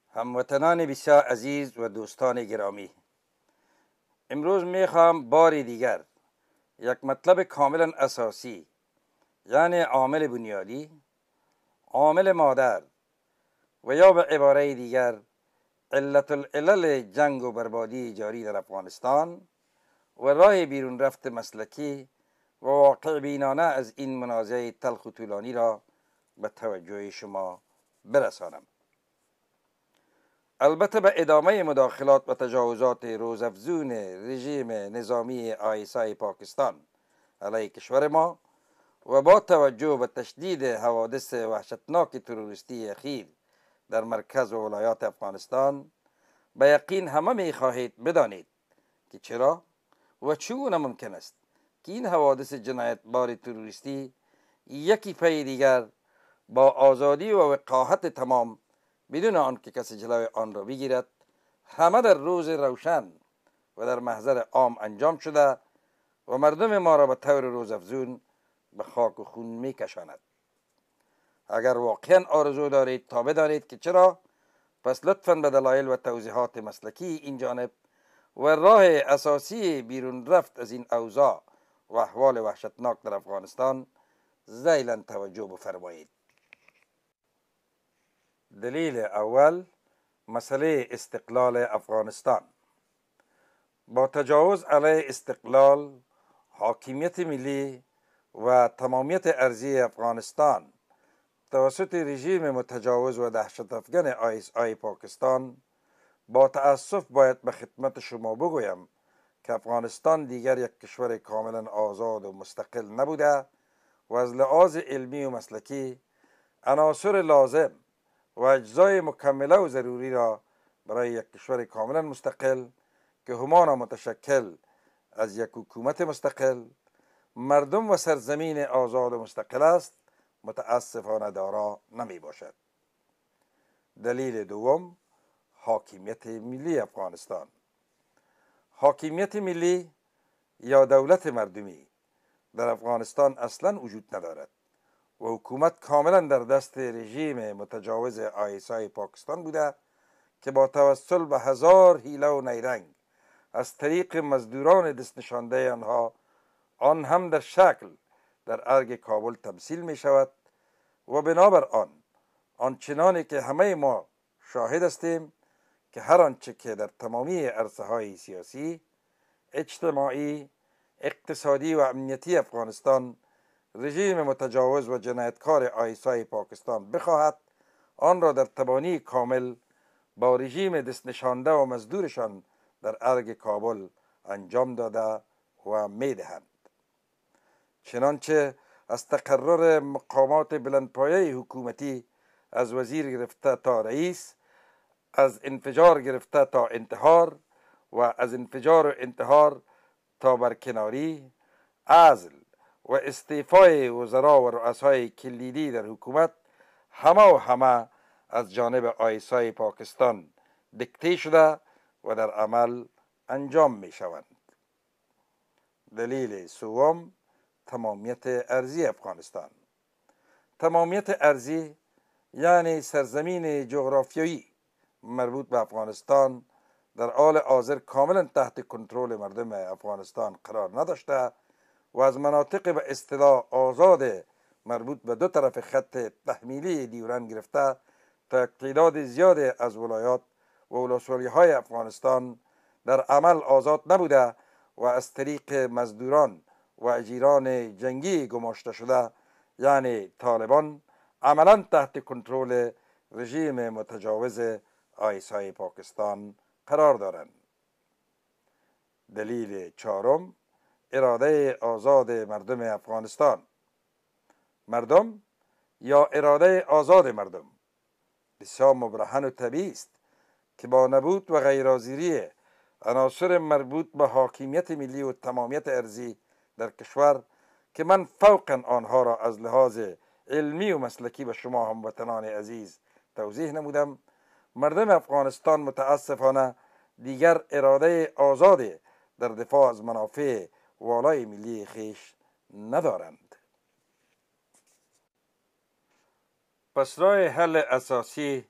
هموطنان بسیار عزیز و دوستان گرامی، امروز میخوام باری دیگر یک مطلب کاملا اساسی، یعنی عامل بنیادی، عامل مادر و یا به عباره دیگر علت العلل جنگ و بربادی جاری در افغانستان و راه بیرون رفت مسلکی و واقع بینانه از این منازعه تلخ و طولانی را به توجه شما برسانم. البته به ادامه مداخلات و تجاوزات روزافزون رژیم نظامی آیسای پاکستان علیه کشور ما و با توجه به تشدید حوادث وحشتناک تروریستی اخیر در مرکز و ولایات افغانستان، به یقین همه می خواهید بدانید که چرا و چگونه ممکن است که این حوادث جنایتبار تروریستی یکی پی دیگر با آزادی و وقاحت تمام بدون آنکه کسی جلوی آن را بگیرد همه در روز روشن و در محضر عام انجام شده و مردم ما را به طور روزافزون به خاک و خون می کشاند. اگر واقعا آرزو دارید تا بدانید که چرا، پس لطفاً به دلایل و توضیحات مسلکی این جانب و راه اساسی بیرون رفت از این اوضاع و احوال وحشتناک در افغانستان ذیلاً توجه بفرمایید. دلیل اول، مسئله استقلال افغانستان. با تجاوز علیه استقلال، حاکمیت ملی و تمامیت ارضی افغانستان توسط رژیم متجاوز و دهشت افکن آی پاکستان، با تأسف باید به خدمت شما بگویم که افغانستان دیگر یک کشور کاملا آزاد و مستقل نبوده و از لحاظ علمی و مسلکی عناصر لازم و اجزای مکمله و ضروری را برای یک کشور کاملا مستقل که همانا متشکل از یک حکومت مستقل، مردم و سرزمین آزاد و مستقل است متاسفانه دارا نمی باشد. دلیل دوم، حاکمیت ملی افغانستان. حاکمیت ملی یا دولت مردمی در افغانستان اصلا وجود ندارد و حکومت کاملا در دست رژیم متجاوز آیسای پاکستان بوده که با توسل به هزار حیله و نیرنگ از طریق مزدوران دست نشانده آنها، آن هم در شکل در ارگ کابل تمثیل می شود و بنابر آنچنانی که همه ما شاهد هستیم که هر آنچه که در تمامی عرصه های سیاسی، اجتماعی، اقتصادی و امنیتی افغانستان رژیم متجاوز و جنایتکار آیسای پاکستان بخواهد، آن را در تبانی کامل با رژیم دست نشانده و مزدورشان در ارگ کابل انجام داده و میدهند. چنانچه از تقرر مقامات بلندپایه حکومتی از وزیر گرفته تا رئیس، از انفجار گرفته تا انتحار و از انفجار و انتحار تا برکناری، عزل و استعفای وزرا و رؤسای کلیدی در حکومت همه از جانب آیسای پاکستان دیکته شده و در عمل انجام می شوند. دلیل سوم، تمامیت ارضی افغانستان. تمامیت ارضی یعنی سرزمین جغرافیایی مربوط به افغانستان در حال حاضر کاملا تحت کنترل مردم افغانستان قرار نداشته و از مناطق به اصطلاح آزاد مربوط به دو طرف خط تحمیلی دیورند گرفته تا تعداد زیاد از ولایات و ولسوالی‌های افغانستان در عمل آزاد نبوده و از طریق مزدوران و اجیران جنگی گماشته شده، یعنی طالبان، عملا تحت کنترل رژیم متجاوز آیسای پاکستان قرار دارند. دلیل چهارم، اراده آزاد مردم افغانستان. مردم یا اراده آزاد مردم بسیار مبرهن و طبیعی است که با نبود و غیرحاضری عناصر مربوط به حاکمیت ملی و تمامیت ارضی در کشور که من فوقاً آنها را از لحاظ علمی و مسلکی به شما هموطنان عزیز توضیح نمودم، مردم افغانستان متاسفانه دیگر اراده آزاد در دفاع از منافع والای ملی خیش ندارند. پس راه حل اساسی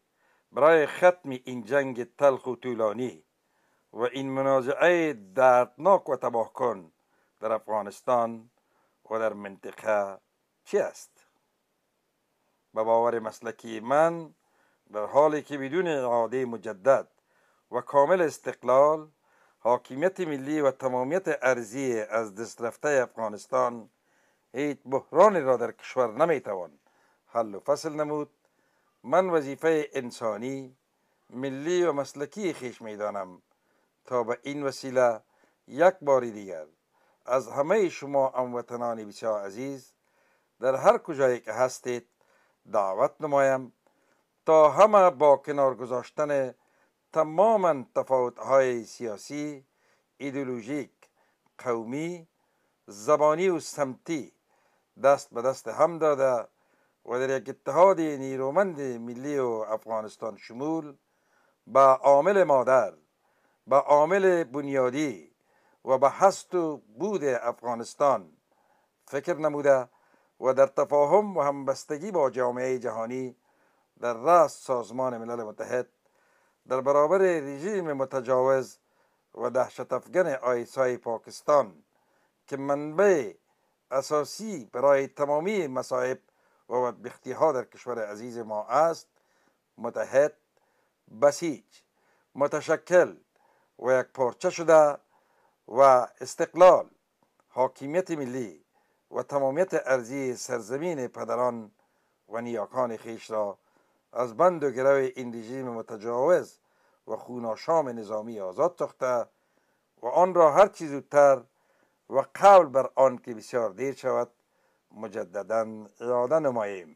برای ختم این جنگ تلخ و طولانی و این منازعه دردناک و تباهکن در افغانستان و در منطقه چی است؟ به باور مسلکی من، در حالی که بدون اعاده مجدد و کامل استقلال، حاکمیت ملی و تمامیت ارضی از دست رفته افغانستان هیچ بحرانی را در کشور نمیتوان حل و فصل نمود، من وظیفه انسانی، ملی و مسلکی خیش میدانم تا به این وسیله یک بار دیگر از همه شما هموطنان بسیار عزیز در هر کجایی که هستید دعوت نمایم تا همه با کنار گذاشتن تماما تفاوت‌های سیاسی، ایدئولوژیک، قومی، زبانی و سمتی دست به دست هم داده و در یک اتحاد نیرومند ملی و افغانستان شمول به عامل مادر، به عامل بنیادی و به هست و بود افغانستان فکر نموده و در تفاهم و همبستگی با جامعه جهانی در رأس سازمان ملل متحد در برابر رژیم متجاوز و دهشت افکن آیسای پاکستان که منبع اساسی برای تمامی مصائب و بدبختی ها در کشور عزیز ما است، متحد، بسیج، متشکل و یک پارچه شده و استقلال، حاکمیت ملی و تمامیت ارضی سرزمین پدران و نیاکان خیش را از بند و گرو این رژیم متجاوز و خوناشام نظامی آزاد ساخته و آن را هر چیز زودتر و قبل بر آن که بسیار دیر شود مجددا اعاده نماییم.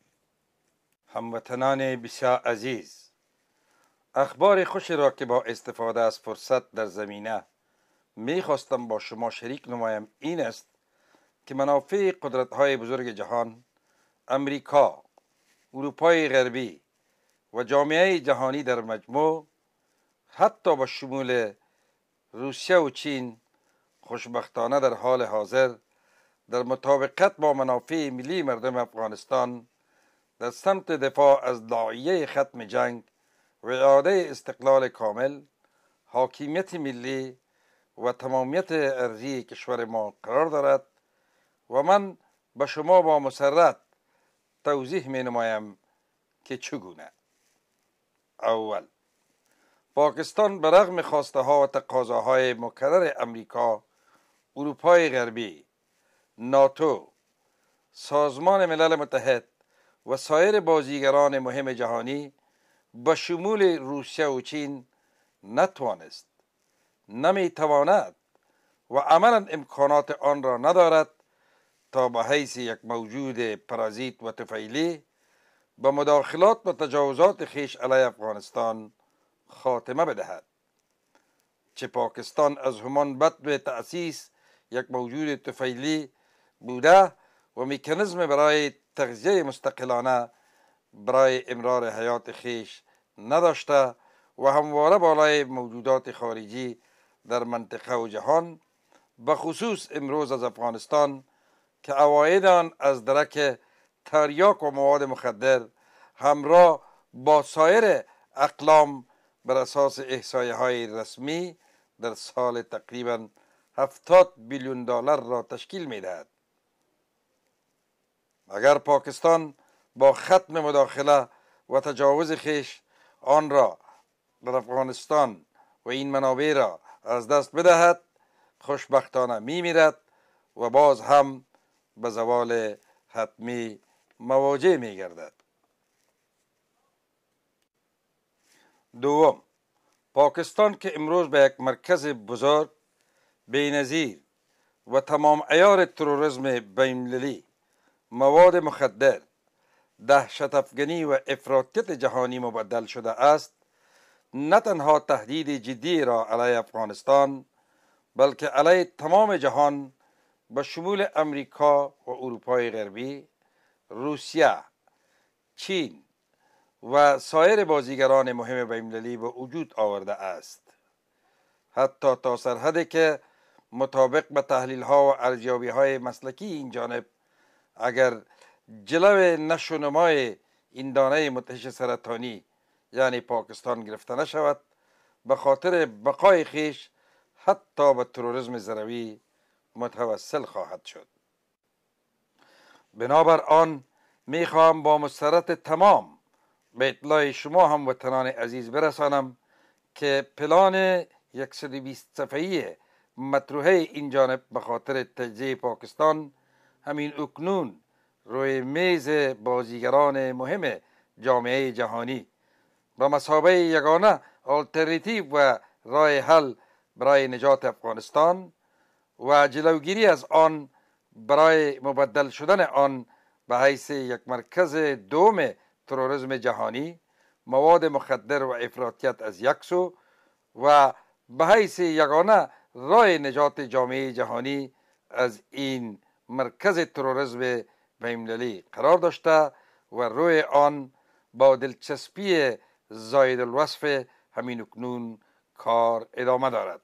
هموطنان بسیار عزیز، اخبار خوشی را که با استفاده از فرصت در زمینه می خواستم با شما شریک نمایم این است که منافع قدرت‌های بزرگ جهان، امریکا، اروپای غربی و جامعه جهانی در مجموع، حتی با شمول روسیه و چین، خوشبختانه در حال حاضر در مطابقت با منافع ملی مردم افغانستان در سمت دفاع از داعیه ختم جنگ و اعاده استقلال کامل، حاکمیت ملی و تمامیت ارضی کشور ما قرار دارد و من به شما با مسرت توضیح می نمایم که چگونه. اول، پاکستان به رغم خواسته ها و تقاضاهای مکرر امریکا، اروپای غربی، ناتو، سازمان ملل متحد و سایر بازیگران مهم جهانی به شمول روسیه و چین نتوانست، نمیتواند و عملا امکانات آن را ندارد تا به حیث یک موجود پرازیت و طفیلی به مداخلات و تجاوزات خیش علیه افغانستان خاتمه بدهد. چه پاکستان از همان بدو تأسیس یک موجود طفیلی بوده و مکانیزم برای تغذیه مستقلانه برای امرار حیات خیش نداشته و همواره بالای موجودات خارجی در منطقه و جهان، به خصوص امروز از افغانستان که عواید آن از درک تریاک و مواد مخدر همراه با سایر اقلام بر اساس احصایه های رسمی در سال تقریبا 70 بیلیون دلار را تشکیل می دهد. اگر پاکستان با ختم مداخله و تجاوز خیش آن را در افغانستان و این منابع را از دست بدهد، خوشبختانه می میرد و باز هم به زوال حتمی مواجه می گردد. دوم، پاکستان که امروز به یک مرکز بزرگ، بی‌نظیر و تمام عیار تروریسم بین‌المللی، مواد مخدر، دهشت افکنی و افراطیت جهانی مبدل شده است، نه تنها تهدید جدی را علیه افغانستان بلکه علیه تمام جهان به شمول امریکا و اروپای غربی، روسیه، چین و سایر بازیگران مهم بین‌المللی به وجود آورده است. حتی تا سرحدی که مطابق به تحلیل ها و ارزیابی های مسلکی این جانب، اگر جلو نشو نمای این دانه متحش سرطانی یعنی پاکستان گرفته نشود، به خاطر بقای خیش حتی به تروریسم ضروری متوسل خواهد شد. بنابر آن میخواهم با مسرت تمام به اطلاع شما هموطنان عزیز برسانم که پلان 120 صفحه‌ای مطروحه این جانب به خاطر تجزیه پاکستان همین اکنون روی میز بازیگران مهم جامعه جهانی به مثابه یگانه آلترناتیو و راه حل برای نجات افغانستان و جلوگیری از آن برای مبدل شدن آن به حیث یک مرکز دوم تروریسم جهانی، مواد مخدر و افراطیت از یک سو و به حیث یگانه راه نجات جامعه جهانی از این مرکز تروریسم بین‌المللی قرار داشته و روی آن با دلچسپی زاید الوصف همین اکنون کار ادامه دارد.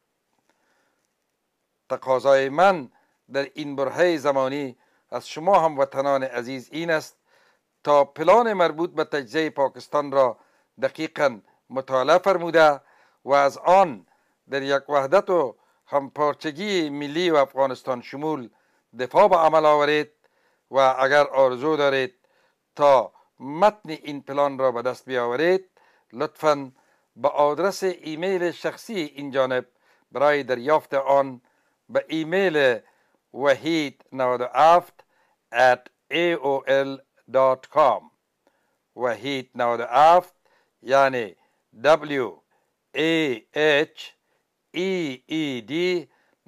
تقاضای من در این برهه زمانی از شما هموطنان عزیز این است تا پلان مربوط به تجزیه پاکستان را دقیقاً مطالعه فرموده و از آن در یک وحدت و همپارچگی ملی و افغانستان شمول دفاع به عمل آورید و اگر آرزو دارید تا متن این پلان را به دست بیاورید، لطفاً به آدرس ایمیل شخصی این جانب برای دریافت آن به ایمیل wahid97@aol.com wahid97 یعنی WAHEED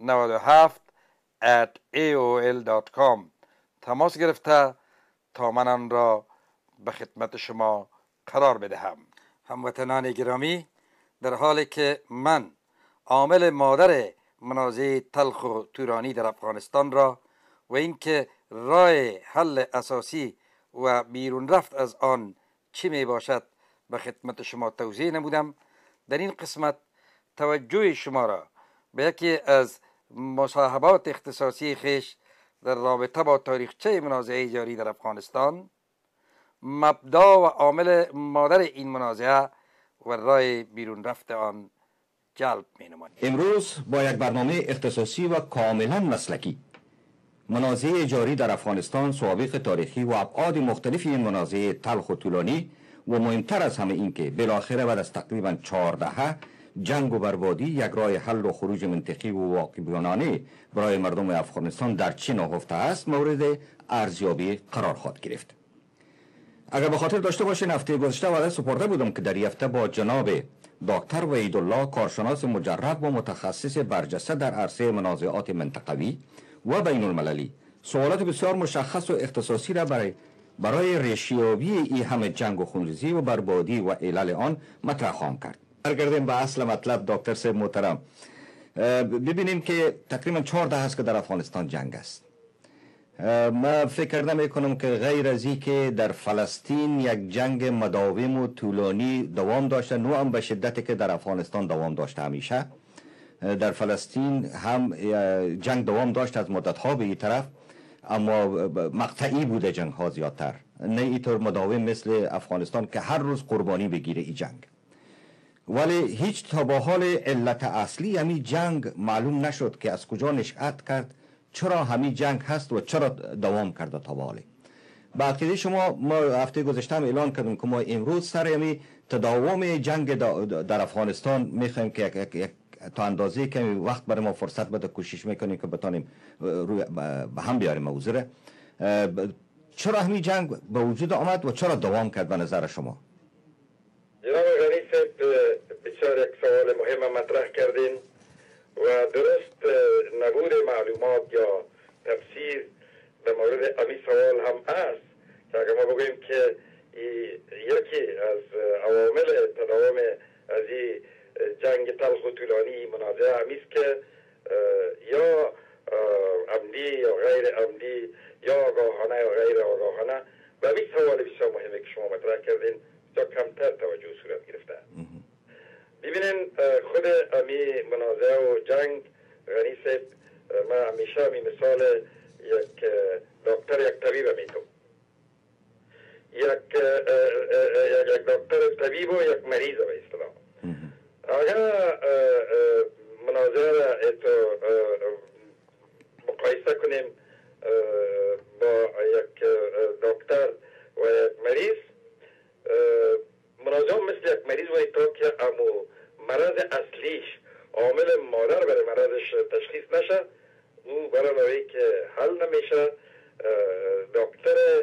97@aol.com تماس گرفته تا من آن را به خدمت شما قرار بدهم. هموطنان گرامی، در حالی که من عامل مادر منازعه تلخ و تورانی در افغانستان را و اینکه راه حل اساسی و بیرون رفت از آن چی می باشد به خدمت شما توضیح نمودم، در این قسمت توجه شما را به یکی از مصاحبات اختصاصی خیش در رابطه با تاریخچه منازعه جاری در افغانستان، مبدا و عامل مادر این منازعه و راه بیرون رفت آن جلب می نماید. امروز با یک برنامه اختصاصی و کاملا مسلکی منازعه جاری در افغانستان، سوابق تاریخی و ابعاد مختلف این منازعه تلخ و طولانی و مهمتر از همه این که بالاخره بعد از تقریبا 4 دهه جنگ و بربادی یک راه حل و خروج منطقی و واقع‌بینانه برای مردم افغانستان در چه نهفته است مورد ارزیابی قرار خواهد گرفت. اگر به خاطر داشته باشین هفته گذشته وعده سپرده بودم که در هفته با جناب دکتر وحیدالله، کارشناس مجرب و متخصص برجسته در عرصه منازعات منطقوی و بین المللی، سوالات بسیار مشخص و اختصاصی را برای ریشیابی این همه جنگ و خونریزی و بربادی و علل آن مطرح خواهم کرد. برگردیم به اصل مطلب. دکتر صاحب محترم، ببینیم که تقریبا 4 دهه است که در افغانستان جنگ است. من فکر نمی‌کنم که غیر از این که در فلسطین یک جنگ مداوم و طولانی دوام داشته، نو هم به شدتی که در افغانستان دوام داشته. همیشه در فلسطین هم جنگ دوام داشت از مدت‌ها به این طرف، اما مقطعی بوده جنگ ها زیادتر، نه اینطور مداوم مثل افغانستان که هر روز قربانی بگیره این جنگ. ولی هیچ تا به حال علت اصلی همین جنگ معلوم نشد که از کجا نشأت کرد، چرا همین جنگ هست و چرا دوام کرده تا به حال. با عقیده شما، ما هفته گذشته هم اعلان کردیم که ما امروز سر همین تداوم جنگ در افغانستان میخوایم که تا اندازه که وقت برای ما فرصت بده کوشش میکنیم که بتانیم به هم بیاریم موضوع. چرا همین جنگ به وجود آمد و چرا دوام کرد به نظر شما؟ جناب غنی صاحب بسیار یک سوال مهم مطرح کردین و درست نبود معلومات یا تفسیر در مورد امی سوال هم است که اگر ما بگوییم که یکی از عوامل تداوم از این جنگ تلخ و طولانی منازعه همیست که یا عمدی یا غیر عمدی یا آگاهانه یا غیر آگاهانه و این سوال بسیار مهمه که شما مطرح کردین تا کمتر توجه صورت گرفته. ببینین خود امی منازعه و جنگ غنی صاحب، من همیشه امی مثال یک دکتر یک طبیب میتونم. یک دکتر طبیب و یک مریض به اصطلاح. اگر مناظره مقایسه کنیم با یک دکتر و یک مریض، مناظره مثل یک مریض و تا که امو مرض اصلیش عامل مادر برای مرضش تشخیص نشه، او برای که حل نمیشه، دکتر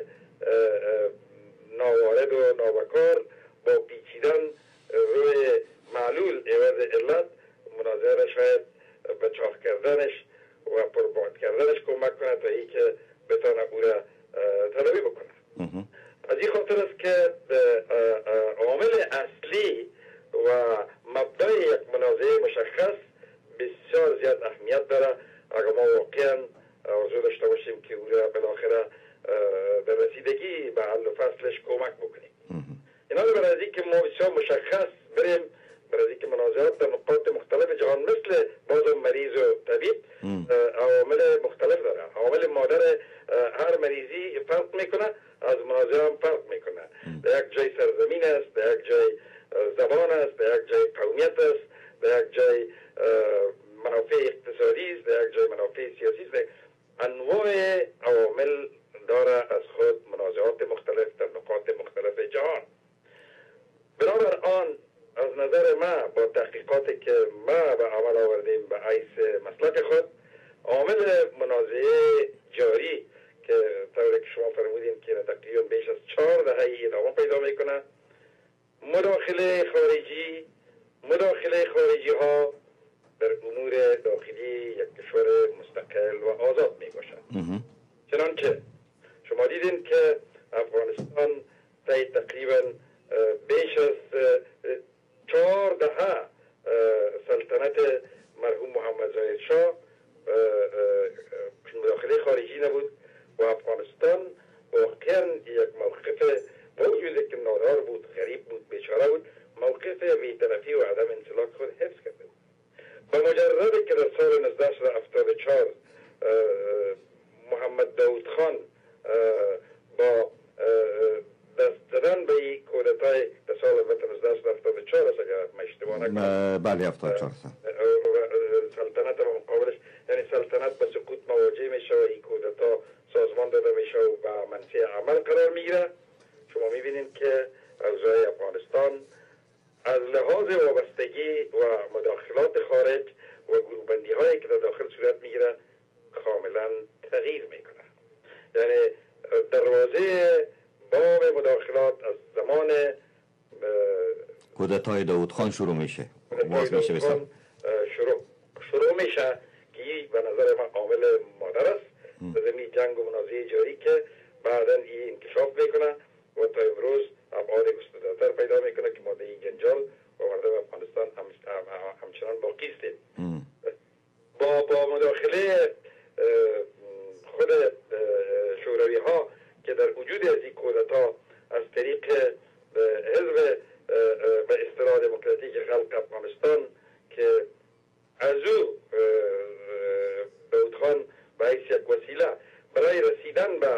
ناوارد و نابکار با پیچیدن روی معلول عوض علت مناظره شاید به چاق کردنش و پرباد کردنش کمک کنه تا ای که بتانه او را طلبی بکنه. از این خاطر است که عامل اصلی و مبدأ یک منازعه مشخص بسیار زیاد اهمیت داره. اگر ما واقعا آرزو داشته باشیم که او را بالاخره به رسیدگی به حل و فصلش کمک بکنیم، اینا رو برای که ما بسیار مشخص بریم، برای که مناظرات در نقاط مختلف جهان مثل باز مریض و طبیب عوامل مختلف داره. عوامل مادر هر مریضی فرق میکنه، از مناظره هم فرق میکنه. در یک جای سرزمین است، در یک جای زبان است، در یک جای قومیت است، در یک جای منافع اقتصادی است، در یک جای منافع سیاسی است. انواع عوامل داره از خود منازعات مختلف در نقاط مختلف جهان. بنابر آن از نظر ما با تحقیقاتی که ما به عمل آوردیم به عیس مسلک خود، عامل منازعه جاری که طوری که شما فرمودین که تقریبا بیش از 4 دهه ادامه پیدا میکنه، مداخله خارجی ها در امور داخلی یک کشور مستقل و آزاد می باشد. چنانچه شما دیدین که افغانستان تقریبا بیش از 4 دهه سلطنت مرحوم محمد ظاهر شاه مداخله خارجی نبود و افغانستان واقعا یک موقف با وجود که نادار بود، غریب بود، بیچاره بود، موقف بی‌طرفی و عدم انسلاک خود حفظ کرده بود. با مجردی که در سال 1974 محمد داود خان با دست زدن به این کودتای در سال 1974 است اگر من اشتباه نکنم، بله 74 سلطنت و مقابلش یعنی سلطنت به سقوط مواجه میشه و این کودتا سازمان داده میشه و به منصه عمل قرار میگیره. شما میبینید که اوضاع افغانستان از لحاظ وابستگی و مداخلات خارج و گروه‌بندی هایی که در داخل صورت میگیره کاملا تغییر میکنه. یعنی دروازه باب مداخلات از زمان کودتای داود خان شروع میشه، باز میشه بسیار شروع میشه که به نظر من عامل مادر است به زمین جنگ و منازعه جاری که بعدا این انکشاف میکنه و تا امروز ابعاد گسترده‌تر پیدا میکنه که ما در این جنجال و مردم افغانستان همچنان باقی هستیم. با مداخله خود شوروی ها که در وجود از این کودتا از طریق حزب به اصطلاح دموکراتیک خلق افغانستان که از او داود خان به حیث یک وسیله برای رسیدن به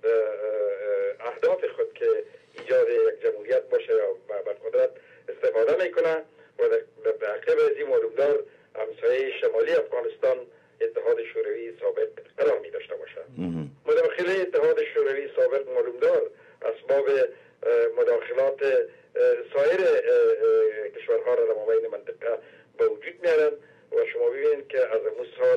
اهداف خود که ایجاد یک جمهوریت باشه یا به قدرت استفاده میکنه و در عقب از این معلومدار همسایه شمالی افغانستان اتحاد شوروی سابق قرار می داشته باشه. مداخله اتحاد شوروی سابق معلومدار اسباب مداخلات سایر کشورها را در مابین منطقه به وجود میارن و شما ببینید که از امون سال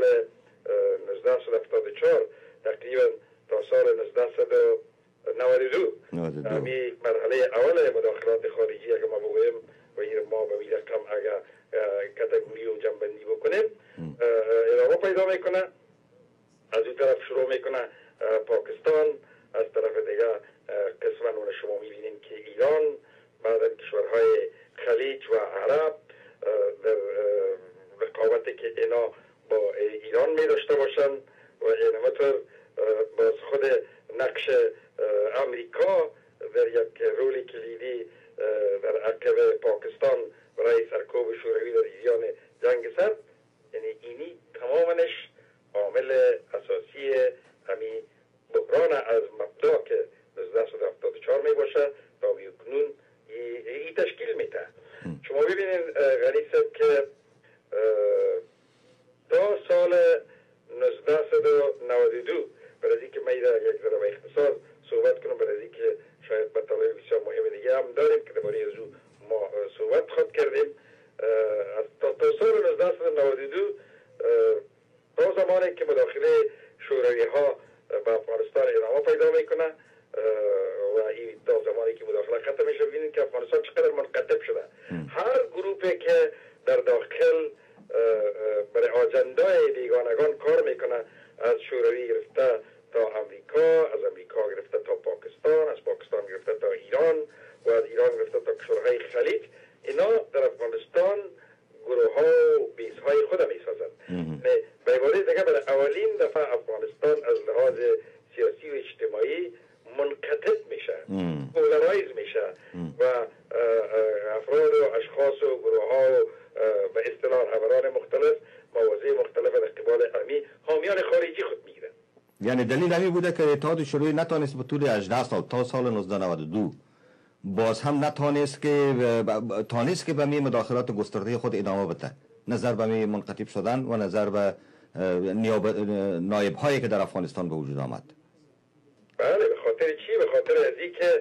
1974 تقریبا تا سال 1992 همی مرحله اول مداخلات خارجی اگر ما بگویم و این ما به این رقم اگر کتگوری و جنبندی بکنیم ادامه پیدا میکنه. از این طرف شروع میکنه پاکستان، از طرف دیگه قسما شما میبینید که ایران، بعد کشورهای خلیج و عرب در رقابتی که اینا با ایران می داشته باشن و اینمطور باز خود نقش امریکا در یک رولی کلیدی در عقب پاکستان برای سرکوب شوروی در جریان جنگ سرد، یعنی اینی تمامش عامل اساسی همین بحران از مبدا که 1974 می باشه باشه تا کنون این تشکیل میده. شما ببینید غنی صاحب که تا سال 1992 برای اینکه من یک ذره به اختصار صحبت کنم، برای اینکه شاید مطالب بسیار مهم دیگه هم داریم که درباره از او ما صحبت خود کردیم. تا سال 1992 تا زمانی که مداخله شوروی ها به افغانستان ادامه پیدا میکنه و این تا زمانی که مداخله ختم میشه ببینید که افغانستان چقدر منقطب شده. هر گروپی که در داخل برای آجندای بیگانگان کار میکنه، از شوروی گرفته تا امریکا، از امریکا گرفته تا پاکستان، از پاکستان گرفته تا ایران و از ایران گرفته تا کشورهای خلیج، اینا در افغانستان گروه ها و بیس های خود میسازند. به عبارت دیگه برای اولین دفعه افغانستان از لحاظ سیاسی و اجتماعی منقطع میشه، پولارایز میشه و افراد و اشخاص و گروه ها و به اصطلاح رهبران مختلف مواضع مختلف در قبال حامیان خارجی خود میگیرن. یعنی دلیل همین بوده که اتحاد شوروی نتانست به طول 18 سال تا سال 1992 باز هم نتانست که به می مداخلات گسترده خود ادامه بده، نظر به می منقطع شدن و نظر به نایب هایی که در افغانستان به وجود آمد. بله، به خاطر چی؟ به خاطر از اینکه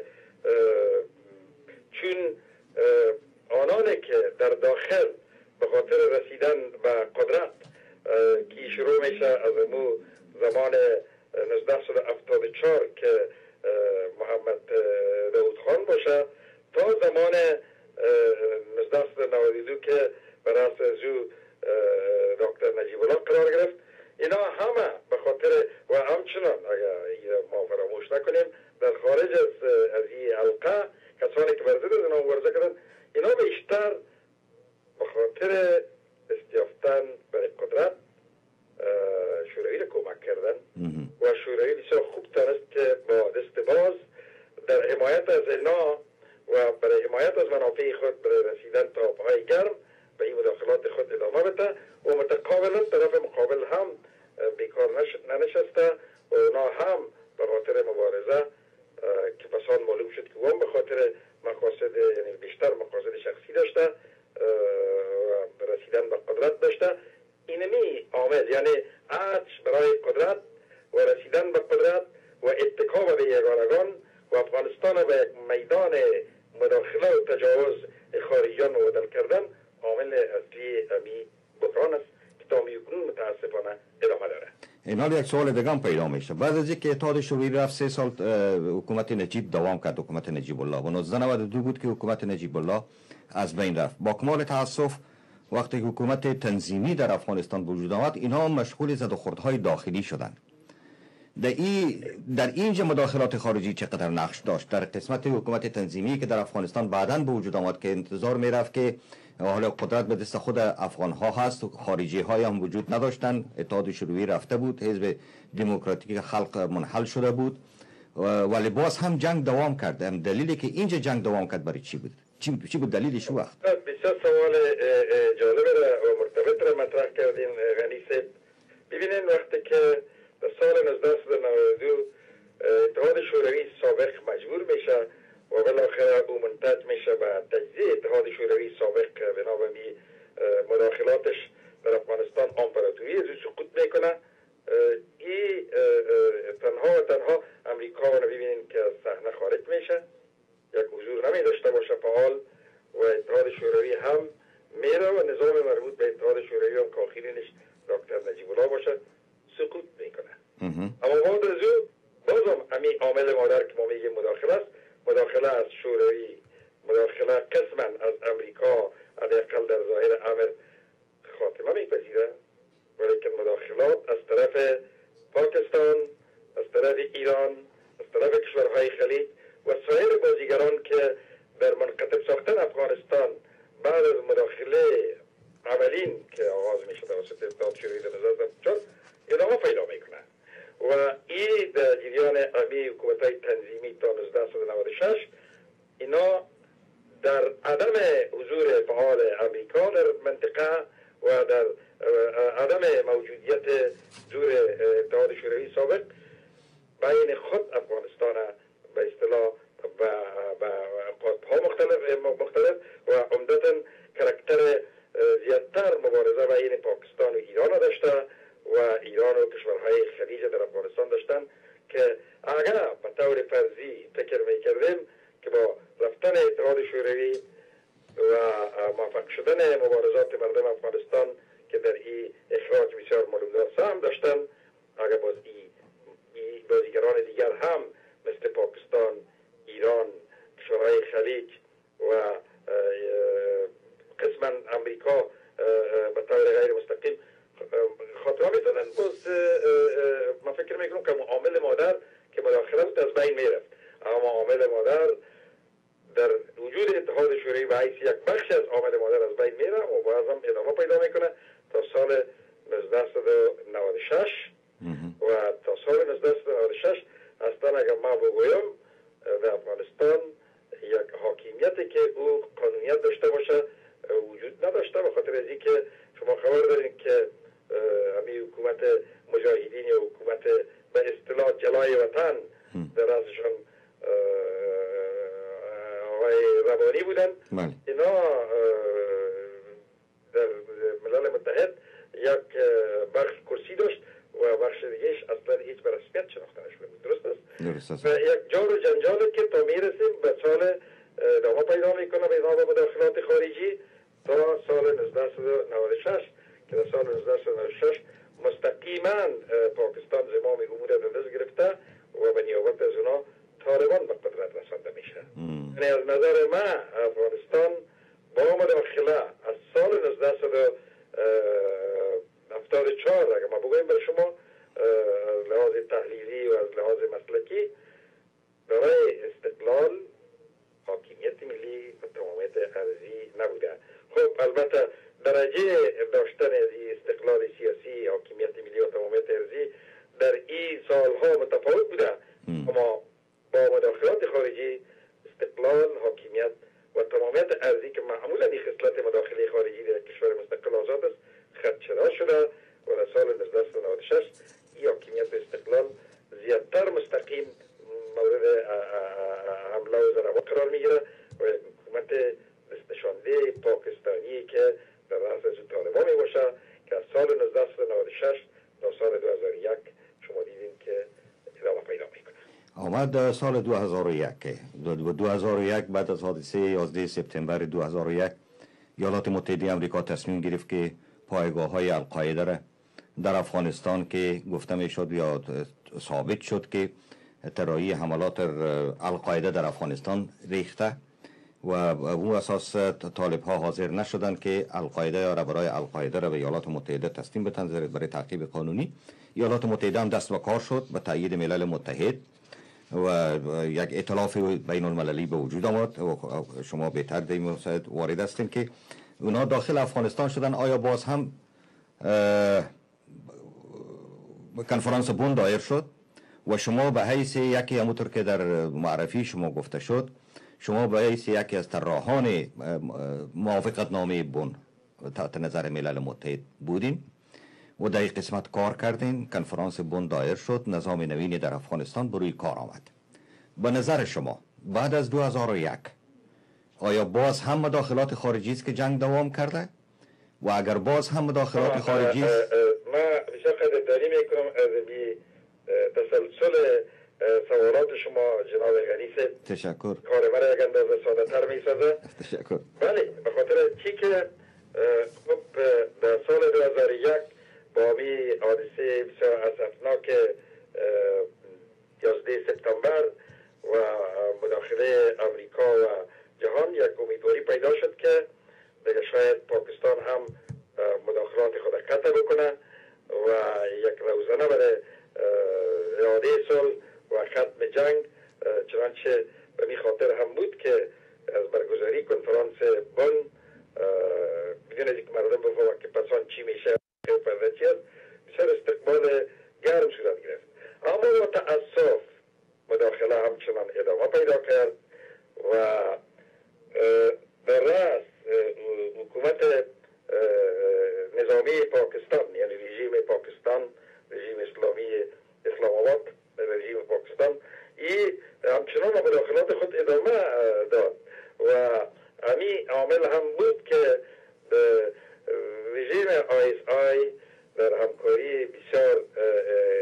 چون آنانی که در داخل به خاطر رسیدن به قدرت که شروع میشه از امو زمان 1974 که محمد داود خان باشه تا زمان 1992 که برأس ازو دکتر نجیب الله قرار گرفت، اینا همه به خاطر و همچنان اگر ما فراموش نکنیم در خارج از این حلقه کسانی که برزد از اینا مبارزه کردن، اینا بیشتر به خاطر استیافتن برای قدرت شوروی را کمک کردن و شوروی بسیار خوب تانست که با دست باز در حمایت از اینا و برای حمایت از منافع خود برای رسیدن تا پای گرم به این مداخلات خود ادامه بده و متقابلا طرف مقابل هم بیکار ننشسته و اونا هم به خاطر مبارزه که پسان معلوم شد که اون به خاطر مقاصد یعنی بیشتر مقاصد شخصی داشته و رسیدن به قدرت داشته. اینمی عامل یعنی عطش برای قدرت و رسیدن به قدرت و اتکا به یگانگان و افغانستان به یک میدان مداخله و تجاوز خارجیان مبدل کردن عامل اصلی امی بحران است که تا میکنون متاسفانه ادامه داره. این حال یک سوال دیگه هم پیدا میشه. بعد از اینکه اتحاد شوروی رفت 3 سال حکومت نجیب دوام کرد، حکومت نجیب الله و 1992 بود که حکومت نجیب الله از بین رفت. با کمال تاسف وقتی که حکومت تنظیمی در افغانستان وجود آمد، اینها مشغول زد و خوردهای داخلی شدند. در اینجا مداخلات خارجی چقدر نقش داشت در قسمت حکومت تنظیمی که در افغانستان بعداً به وجود آمد که انتظار میرفت که حالا قدرت به دست خود افغان ها هست و خارجی های هم وجود نداشتن، اتحاد شوروی رفته بود، حزب دموکراتیک خلق منحل شده بود ولی باز هم جنگ دوام کرد. دلیلی که اینجا جنگ دوام کرد برای چی بود؟ چی بود دلیلش وقت؟ بسیار سوال جالب و مرتبط را مطرح کردین غنی صاحب. ببینین وقتی که در سال 1992 اتحاد شوروی سابق مجبور میشه و بالاخره او منتج میشه به تجزیه اتحاد شوروی سابق بنا به مداخلاتش در افغانستان امپراتوری از سقوط میکنه. این تنها امریکا رو ببینین که از صحنه خارج میشه، یک حضور نمی داشته باشه فعال و اتحاد شوروی هم میره و نظام مربوط به اتحاد شوروی هم که آخرینش دکتر نجیب الله باشه سقوط میکنه. اما بعد از او بازم همین عامل مادر که ما میگیم مداخله است، مداخله از شوروی، مداخله قسما از امریکا حداقل در ظاهر امر خاتمه میپذیره، ولیکن مداخلات از طرف پاکستان، از طرف ایران، از طرف کشورهای خلیج و سایر بازیگران که در منقطب ساختن افغانستان بعد از مداخله اولین که آغاز میشه توسط اتحاد شوروی در 1974 ادامه پیدا میکنه و این در جریان امی حکومت‌های تنظیمی تا 1996 اینا در عدم حضور فعال امریکا در منطقه و در عدم موجودیت حضور اتحاد شوروی سابق بین خود افغانستان به اصطلاح با رفتن اتحاد شوروی و موفق شدن مبارزات مردم افغانستان که در این اخراج بسیار معلومات سهم داشتن، اگر باز بازیگران دیگر هم مثل پاکستان، ایران، کشورهای خلیج و قسما امریکا به طور غیر مستقیم خاتمه میدادن، باز من فکر میکنم که عامل مادر که مداخله بود از بین میرفت. اما عامل مادر در وجود اتحاد شوروی به حیث یک بخش از عامل مادر از بین میره و باز هم ادامه پیدا میکنه تا سال 1996 و تا سال 1996 اصلا اگر ما بگویم در افغانستان یک حاکمیتی که او قانونیت داشته باشه وجود نداشته، به خاطر از اینکه شما خبر دارین که همین حکومت مجاهدین یا حکومت به اصطلاح جلای وطن در ازشان آقای ربانی بودن، اینا در ملل متحد یک بخش کرسی داشت و بخش دیگهش اصلا هیچ به رسمیت شناخته نشده بود. درست است؟ و یک جار و جنجالی که تا میرسیم به سال ادامه پیدا میکنه به نام مداخلات خارجی تا سال 1996 که در سال 1996 مستقیما پاکستان زمام امور را دست گرفته و به نیابت از اونا طالبان به قدرت رسانده میشه. یعنی از نظر من افغانستان با مداخله از سال 1974 اگر ما بگویم بر شما از لحاظ تحلیلی و از لحاظ مسلکی برای استقلال حاکمیت ملی و تمامیت ارضی نبوده. خب البته درجه داشتن از استقلال سیاسی، حاکمیت ملی و تمامیت ارضی در این سالها متفاوت بوده، اما با مداخلات خارجی استقلال، حاکمیت و تمامیت ارضی که معمولا این خصلت مداخله خارجی در کشور مستقل آزاد است خدشه‌دار شده و در سال 1996 این حاکمیت و استقلال زیادتر مستقیم مورد حمله و ضربه قرار میگیره و حکومت دستشانده پاکستانی که در رأس از طالبان می باشه که از سال 1996 تا سال 2001 شما دیدین که ادامه پیدا میکنه. آمد سال 2001 بعد از حادثه 11 سپتامبر 2001 ایالات متحده آمریکا تصمیم گرفت که پایگاه های القاعده را در افغانستان که گفته میشد یا ثابت شد که طراحی حملات القاعده در افغانستان ریخته و اون اساس طالب ها حاضر نشدند که القاعده یا برای القاعده را به ایالات متحده تسلیم بدن برای تعقیب قانونی. ایالات متحده هم دست به کار شد به تایید ملل متحد و یک ائتلاف بین المللی به وجود آمد و شما بهتر در این وارد هستین که اونا داخل افغانستان شدن. آیا باز هم کنفرانس بن دایر شد و شما به حیث یکی همونطور که در معرفی شما گفته شد شما به حیث یکی از طراحان موافقت نامه بن تحت نظر ملل متحد بودین و در این قسمت کار کردین. کنفرانس بن دایر شد، نظام نوینی در افغانستان بروی کار آمد. به نظر شما بعد از 2001 آیا باز هم مداخلات خارجی است که جنگ دوام کرده و اگر باز هم مداخلات خارجی است ما بسیار قدردانی میکنم از تسلسل سوالات شما جناب غنی صاحب. تشکر. کار مرا یک اندازه ساده تر میسازه. تشکر. بله، به خاطر چی که خب در سال 2001 با می حادثه بسیار اسفناک 11 سپتامبر و مداخله امریکا و جهان یک امیدواری پیدا شد که دیگه شاید پاکستان هم مداخلات خود قطع بکنه و یک روزنه برای اعاده صلح و ختم جنگ. چنانچه به می خاطر هم بود که از برگزاری کنفرانس بن بدون از اینکه مردم بفهمند که پسان چی میشه چی است بسیار استقبال گرم صورت گرفت. اما با تأسف مداخله همچنان ادامه پیدا کرد و در رأس حکومت نظامی پاکستان یعنی رژیم پاکستان، رژیم اسلامی اسلام آباد، رژیم پاکستان این همچنان مداخلات خود ادامه داد و همین عامل هم بود که رژیم ISI در همکاری بسیار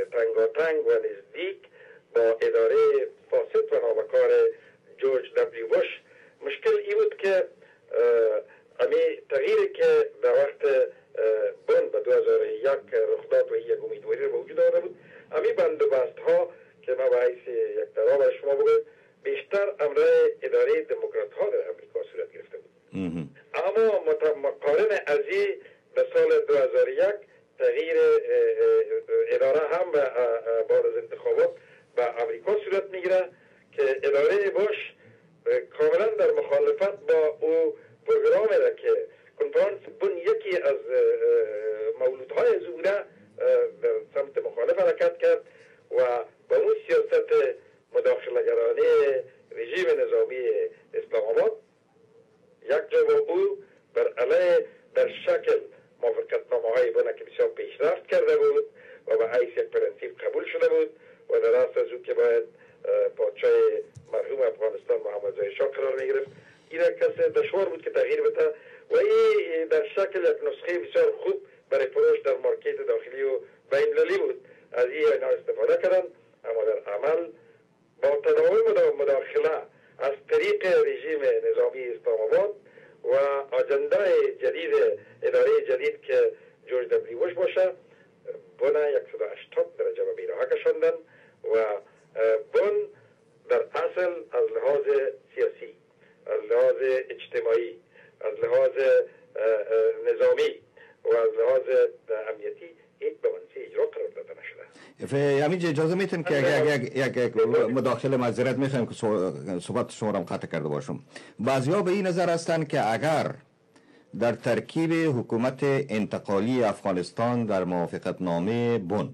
تنگاتنگ و نزدیک با اداره فاسد و نابکار جورج دبلیو بوش. مشکل ای بود که امی تغییری که در وقت بن به 2001 رخ داد و یک امیدواری رو وجود آورده بود، امی بندوبست ها که ما باید یک طرح برای شما بگویم بیشتر امر اداره دموکرات ها در امریکا صورت گرفته بود. اما مقارن از این به سال 2001 تغییر اداره هم بعد از انتخابات به امریکا صورت میگیره که اداره بوش کاملا در مخالفت با او پروگرام را که کنفرانس بن یکی از مولودهای از بوده در سمت مخالف حرکت کرد و با اون سیاست مداخله‌گرانه رژیم نظامی اسلام آباد یک جا با او بر علیه در شکل موافقتنامه های بنا که بسیار پیشرفت کرده بود و به حیث یک پرنسیپ قبول شده بود و در اصل از او که باید پادشاه مرحوم افغانستان محمد رضا شاه قرار می گرفت، این کسی دشوار بود که تغییر بده و این در شکل یک نسخه بسیار خوب برای فروش در مارکت داخلی و بین‌المللی بود. از این اینا استفاده کردن، اما در عمل با تداول مداخله از طریق رژیم نظامی اسلام آباد و آجنده جدید اداره جدید که جورج دبلیو بوش باشه، بنا 180 درجه به بیراه کشاندن و بن در اصل از لحاظ سیاسی، از لحاظ اجتماعی، از لحاظ نظامی و از لحاظ امنیتی هیچ به منصی اجرا قرار داده نشده. همینجا اجازه میتونیم که یک مداخله معذرت میخوایم که صحبت شما را قطع کرده باشم. بعضیا به این نظر هستند که اگر در ترکیب حکومت انتقالی افغانستان در موافقتنامه بن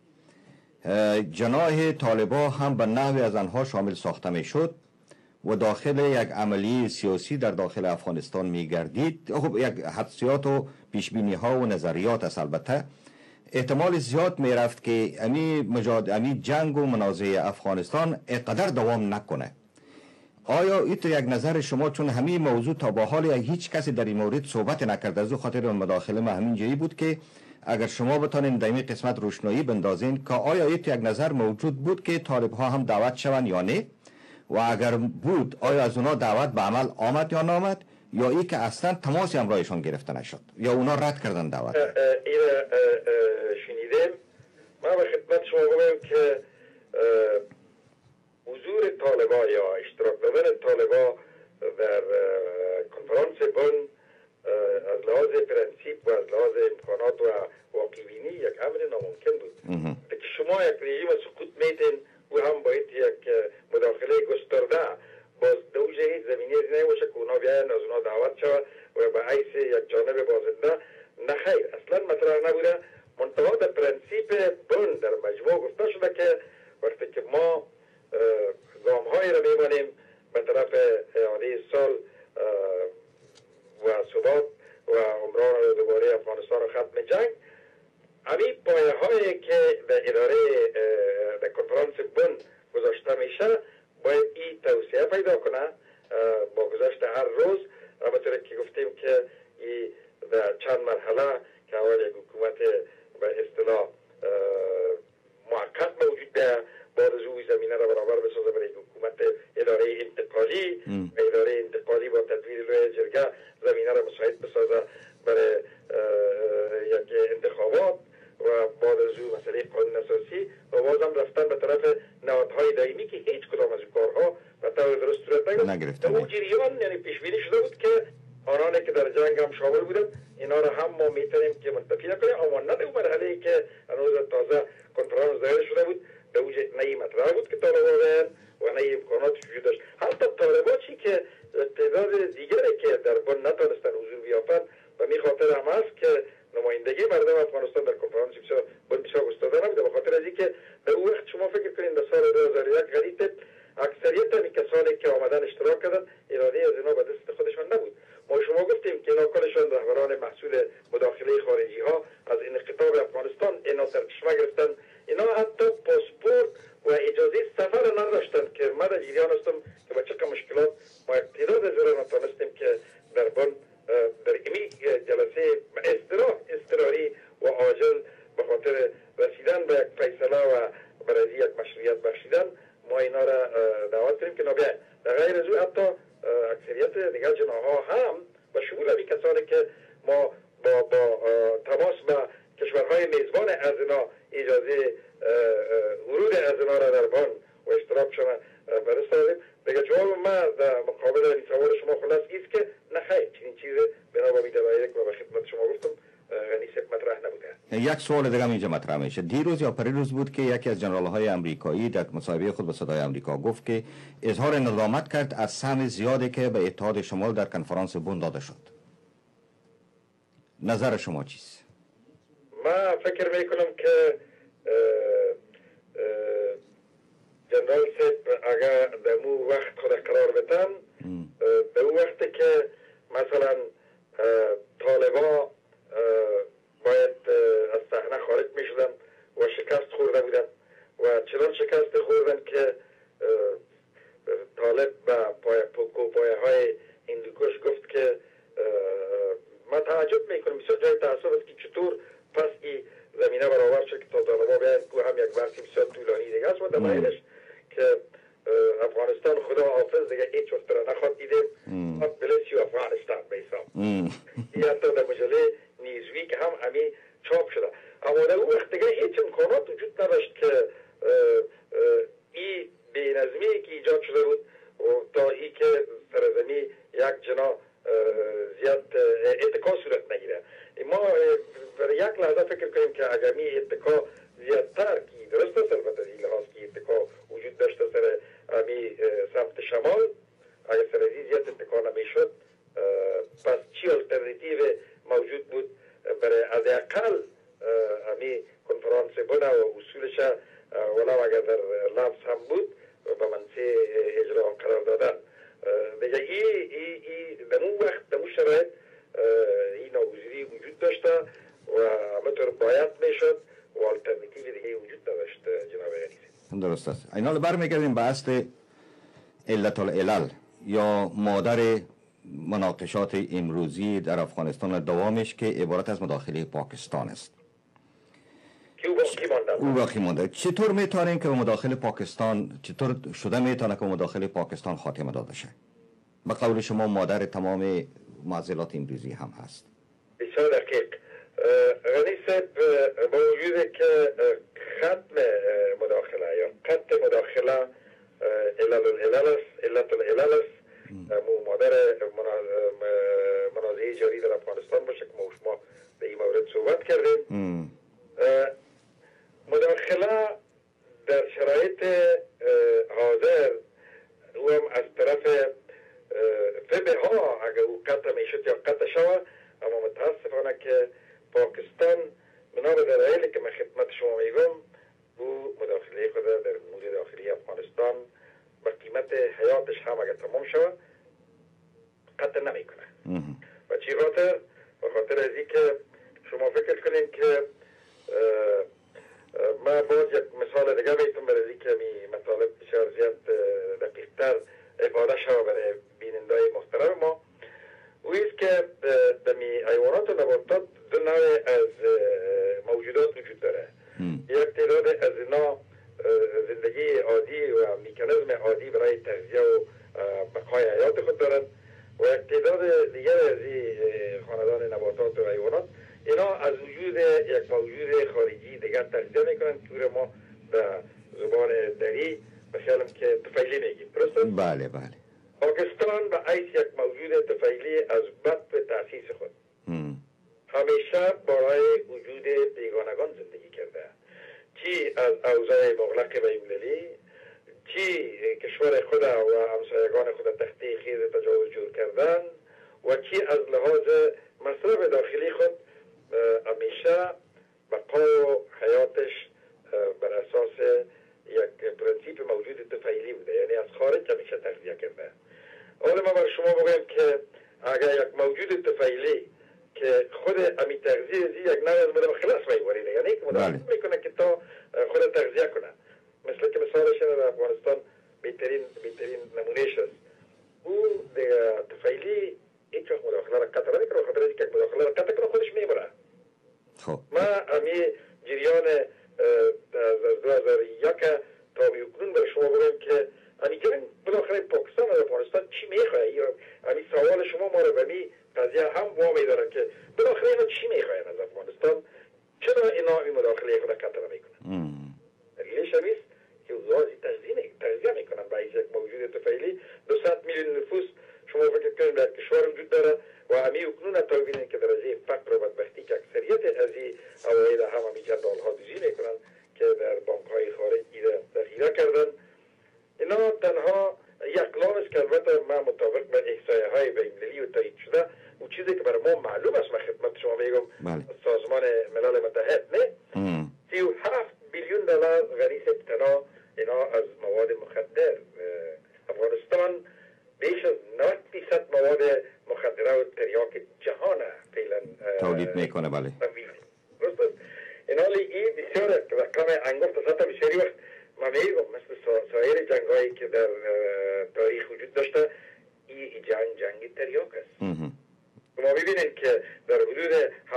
جناح طالبا هم به نحوی از آنها شامل ساخته میشد و داخل یک عملی سیاسی در داخل افغانستان میگردید، خب یک حدسیات و پیشبینی ها و نظریات است، البته احتمال زیاد میرفت که امی جنگ و منازعه افغانستان اینقدر دوام نکنه. آیا این یک نظر شما، چون همین موضوع تا با حال هیچ کسی در این مورد صحبت نکرده، از خاطر اون مداخله ما همین جایی بود که اگر شما بتانین در این قسمت روشنایی بندازین که آیا یک نظر موجود بود که طالب ها هم دعوت شوند یا نه، و اگر بود آیا از اونا دعوت به عمل آمد یا نامد، یا ای که اصلا تماسی همراهشان گرفته نشد یا اونا رد کردن دعوت؟ این شنیدیم. ما به خدمت شما بگم که حضور طالبا یا اشتراک دادن طالبا در کنفرانس بن از لحاظ پرنسیپ و از لحاظ امکانات و واقع بینی یک امر ناممکن بود. که شما یک رژیم سقوط میتین و هم باید یک مداخله گسترده باز دوجه زمینی نباشه که اونا بیاین از اونا دعوت شود و به حیث یک جانب بازنده. نخیر، اصلا مطرح نبوده. منتها در پرنسیپ بن در مجموع گفته شده که وقتی که ما گام‌هایی را می‌مانیم به طرف اعاده صلح و ثبات و عمران دوباره افغانستان و ختم جنگ، همین پایه هایی که در اداره در کنفرانس بن گذاشته میشه باید این توسعه پیدا کنه با گذشت هر روز. همونطور که گفتیم که این در چند مرحله که اول یک حکومت به اصطلاح موقت موجود ده، بعد از او زمینه را برابر بسازه برای حکومت اداره انتقالی و اداره انتقالی با تدویر روی جرگه زمینه را مساعد بسازه برای یک انتخابات و بعد از او مسئله قانون اساسی و باز هم رفتن به طرف نهادهای دائمی که هیچ کدام از کارها به طور درست صورت نگرفت. اون جریان یعنی پیش بینی شده بود که آنانی که در جنگ هم شامل بودن اینا را هم ما میتونیم که منتفی نکنیم، اما نه در مرحله که هنوز تازه کنفرانس دایر شده بود نه این مطرح بود که طالبا بیان و نه امکانات وجود داشت. حتی طالبا چی که تعداد دیگری که در بن نتونستن حضور بیافن و می خاطر هم هست که نمایندگی مردم افغانستان در کنفرانس بسیار گسترده نبوده، به خاطر از اینکه در اون وقت شما فکر کنید در سال 2001 غریب اکثریت این کسانی که آمدن اشتراک کردن اراده از اینا به دست خودشان نبود. ما شما گفتیم که اینا کلشان رهبران محصول مداخله خارجی ها از انقطاع افغانستان اینا در چشمه گرفتن. اینا حتی پاسپورت و اجازه سفر نداشتن که ما در جریان هستم که با چقدر مشکلات ما تعداد از اینا نتونستیم که در بن در امی جلسه اضطراری و عاجل به خاطر رسیدن به یک فیصله و برای یک مشروعیت بخشیدن ما اینا را دعوت کنیم که نبیاین. در غیر از او حتی اکثریت دیگر جناها هم و شمول همین کسانی که ما با تماس با کشورهای میزبان از اینا اجازه ورود از اینا را در بان و اشتراکشان برسانیم. دیگه جواب ما در مقابل این سوال شما خلاص است که نخیر چنین چیز بنا به دلایلی که به خدمت شما گفتم غنی صاحب مطرح نبوده. یک سوال دیگه اینجا مطرح میشه. دیروز یا پریروز بود که یکی از جنرال‌های آمریکایی در مصاحبه خود به صدای آمریکا گفت که اظهار ندامت کرد از سهم زیادی که به اتحاد شمال در کنفرانس بن داده شد. نظر شما چیست؟ ما فکر میکنم که جنرال صاحب اگر در مو وقت خود قرار بتن در اون وقت که مثلا طالبا باید از صحنه خارج می شدن و شکست خورده بودن و چنان شکست خوردن که طالب با پایه های هندوکش گفت که ما تعجب میکنم بسیار جای تاسف است که چطور پس این زمینه برابر شد که تا طالبا بیاین که هم یک بحثی بسیار طولانی دیگه است و دمایلش که افغانستان خدا حافظ دیگه هیچ وقت را نخواد دیدیم بلس یو افغانستان بیسام یا حتی در مجله نیزوی که هم همین چاپ شده اما در اون وقت دیگه هیچ امکانات وجود نداشت که این بینظمی که ایجاد شده بود و تا ای که سرزمی یک جنا زیاد اتکا صورت نگیره. ما برای یک لحظه فکر کنیم که اگر می اتکا زیادتر که درست است البته این لحاظ که اتکا وجود داشته سر امی سمت شمال اگر سرزی زیاد اتکا نمیشد پس چی الترناتیو موجود بود برای از اقل امی کنفرانس بنا و اصولش ولو اگر در لفظ هم بود به منصه اجرا قرار دادن دیگه در اون وقت در اون شرایط این ناگزیری وجود داشته و همطور باید میشد و الترناتیو دیگه وجود نداشت جناب غنی. درست است. این حال برمیگردیم به اصل علت العلل یا مادر مناقشات امروزی در افغانستان دوامش که عبارت از مداخله پاکستان است. او باقی مانده. چطور میتونیم که مداخله پاکستان چطور شده میتونه که مداخله پاکستان خاتمه داده شه؟ به قول شما مادر تمام معضلات امروزی هم هست. بسیار دقیق. غنی صاحب با وجود که ختم مداخله یا قطع مداخله علت العلل است مادر منازعه جاری در افغانستان باشه که ما شما به این مورد صحبت کردیم. مداخله در شرایط حاضر او هم از طرف فبه ها اگر او قطع میشد یا قطع شود اما متاسفانه که پاکستان بنا به دلایلی که من خدمت شما میگم او مداخله خود در امور داخلی افغانستان به قیمت حیاتش هم اگر تمام شود قطع نمیکنه. و چی خاطر؟ به خاطر از این که شما فکر کنین که ما باید یک مثال دیگه بیتون برای که می مطالب بسیار زیاد دقیقتر افاده شود برای بینندای محترم ما ویست که دمی حیوانات و نباتات دو نوع از موجودات وجود داره. یک تعداد از اینا زندگی عادی و میکانیزم عادی برای تغذیه و بقای حیات خود دارن و یک تعداد دیگر از خاندان نباتات و حیوانات اینا از وجود یک موجود خارجی دیگر تغذیه میکنن که ما در زبان دری به خیالم که طفیلی میگیم. درسته؟ بله بله. پاکستان به عیس یک موجود طفیلی از بد به تأسیس خود همیشه برای وجود بیگانگان زندگی کرده، چی از اوضاع مغلق بین‌المللی، چی کشور خود و همسایگان خود تحت خیز تجاوز جور کردن و چی از لحاظ مصرف داخلی خود همیشه بقا و حیاتش بر اساس یک پرنسیپ موجود طفیلی بوده، یعنی از خارج همیشه تغذیه کرده. حالا ما بر شما بگویم که اگر یک موجود طفیلی که خود امی تغذیه یک نوع از مداخله است می‌ورینه، یعنی که مداخله میکنه که تا خود تغذیه کنه، مثل که مثالش در افغانستان بهترین نمونهش است. او طفیلی هیچ وقت مداخله را قطع نمیکنه، خاطر اینکه یک مداخله را قطع کنه خودش میبره. ما امی جریان از 2001 تا بیکنون برای شما بگویم که امی جریان مداخله پاکستان و افغانستان چی میخواه، ما رو به می قضیه هم وامی دارن که بالاخره اینا چی میخواین از افغانستان؟ چرا اینا این مداخله خود قطر میکنن؟ دلیلش هم است که وزارتی تجزیه میکنن با یک موجود طفیلی 200 میلیون نفوس. شما فکر کنید در کشور وجود داره و همی اکنون تا ببینید که درجه فقر و بدبختی که اکثریت از این اوایل همی جندال ها دوزی میکنن که در بانک های خارجی ذخیره کردن. اینا تنها یک لام است که البته ما مطابق به احصایه های بین‌المللی و تایید شده و چیزی که برای ما معلوم است، من خدمت شما میگم سازمان ملل متحد نه 37 بیلیون دلار غریس ابتلا اینا از مواد مخدر. افغانستان بیش از 90% مواد مخدره و تریاک جهان فعلا تولید میکنه. بله درست است. این بسیار رقم انگفت سطح بسیاری وقت ما میگم مثل سایر جنگ هایی که در تاریخ وجود داشته این جنگ تریاک است. ما ببینید که در حدود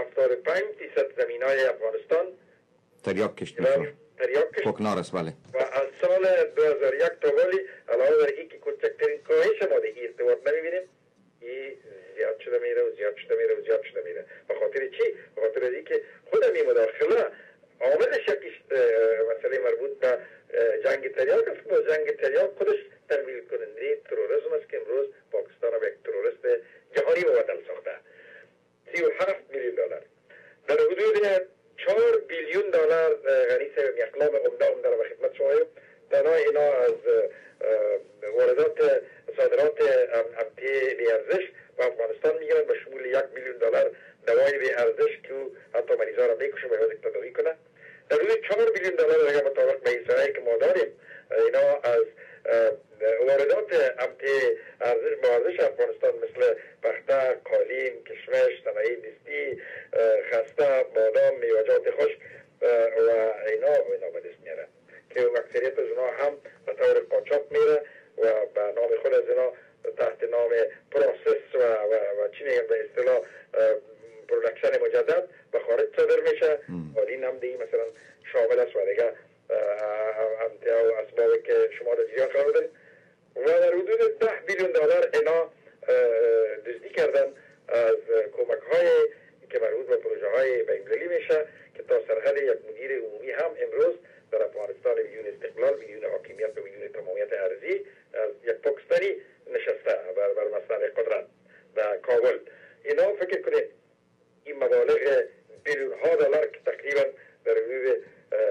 75% زمین های افغانستان تریاک کشت میشه، کوکنار است. بله و از سال 2001 تا ولی علاوه بر این که کوچکترین کاهش ما دیگه ارتباط نمیبینیم، این زیاد شده میره و زیاد شده میره و زیاد شده میره. به خاطر چی؟ به خاطر از اینکه خود این مداخله عاملش یکیش مسئله مربوط به جنگ تریاک است. با جنگ تریاک خودش تمویل کننده تروریسم است که امروز پاکستان را به یک تروریست جهانی مبدل ساخته. 37 میلیون دلار در حدود 4 بیلیون دلار غنی سه اقلام عمده را به خدمت شما تنها اینا از واردات صادرات امتی بی ارزش و افغانستان میگیرن به شمول 1 میلیون دلار دوای بی ارزش که حتی مریضا را میکشه و یاد تداوی کنه. در حدود 4 بیلیون دلار دیگه مطابق به احصایه‌ای که ما داریم اینا از واردات امتی ارزش با ارزش افغانستان مثل پخته، قالین، کشمش، صنایع دستی، خسته، بادام، میوه‌جات خشک و اینا به دست میاره که اکثریت از اینا هم به طور قاچاق میره و به نام خود از اینا تحت نام پروسس و چی میگن به اصطلاح پرودکشن مجدد به خارج صادر میشه. قالین هم دیگه مثلا شامل است و دیگه امتیاز و اسبابی که شما در جریان قرار دارید و در حدود 10 بیلیون دلار اینا دزدی کردن از کمک های که مربوط به پروژه های بین‌المللی میشه که تا سرحد یک مدیر عمومی هم امروز در افغانستان بدون استقلال، بدون حاکمیت و بدون تمامیت ارضی از یک پاکستانی نشسته بر مسئله قدرت در کابل. اینا فکر کنید این مبالغ بیلیون ها دلار که تقریبا در حدود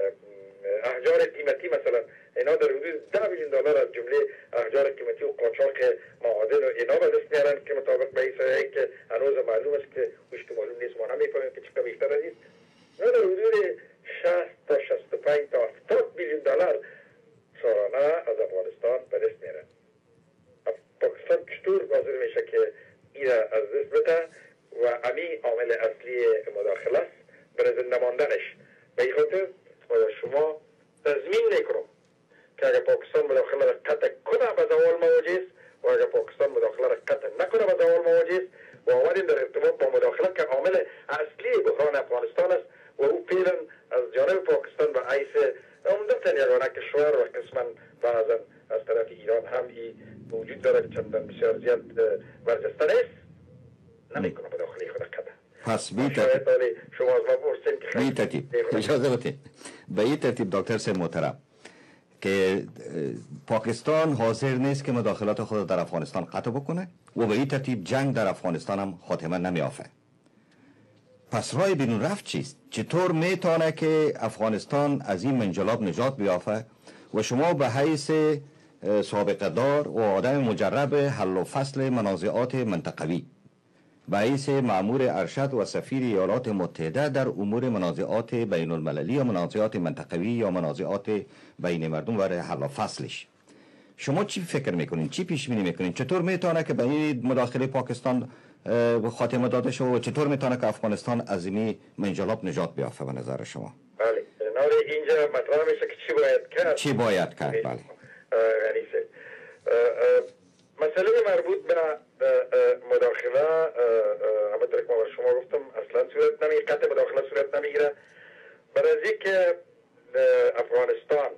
احجار قیمتی مثلا اینا در حدود 10 بیلیون دلار از جمله احجار قیمتی و قاچاق معادن و اینا به دست میارن که مطابق به احصایه‌ای که هنوز معلوم است که خوش که معلوم نیست، ما نمی‌فهمیم که چقدر بیشتر از این در حدود 60 تا 65 تا 70 بیلیون دلار سالانه از افغانستان به دست میارن. پاکستان چطور حاضر میشه که این از دست بده و همین عامل اصلی مداخله است برای زنده ماندنش. به این خاطر شما تضمین میکنم که اگر پاکستان مداخله را قطع کنه به زوال مواجه است و اگر پاکستان مداخله را قطع نکنه به زوال مواجه است و آمدیم در ارتباط با مداخله که عامل اصلی بحران افغانستان است و او فعلا از جانب پاکستان به حیث عمدتاً یگانه کشور و قسما بعضا از طرف ایران هم وجود داره که چندان بسیار زیاد برجسته نیست نمیکنه مداخله خود قطع. پس بی ترتیب اجازه بدید به این ترتیب دکتر صاحب محترم که پاکستان حاضر نیست که مداخلات خود در افغانستان قطع بکنه و به این ترتیب جنگ در افغانستان هم خاتمه نمیافه. پس راه بیرون رفت چیست؟ چطور میتونه که افغانستان از این منجلاب نجات بیافه و شما به حیث سابقه دار و آدم مجرب حل و فصل منازعات منطقوی به حیث مأمور ارشد و سفیر ایالات متحده در امور منازعات بین المللی یا منازعات منطقوی یا منازعات بین مردم و حل و فصلش، شما چی فکر میکنین؟ چی پیش بینی میکنین؟ چطور میتونه که به این مداخله پاکستان خاتمه داده شه و چطور میتونه که افغانستان از این منجلاب نجات بیافته به نظر شما؟ بله، اینجا مطرح میشه که چی باید کرد؟ چی باید کرد؟ بله. مسئله مربوط به مداخله همونطور که ما بر شما گفتم اصلا صورت نمیگیره، قطع مداخله صورت نمیگیره. برای که افغانستان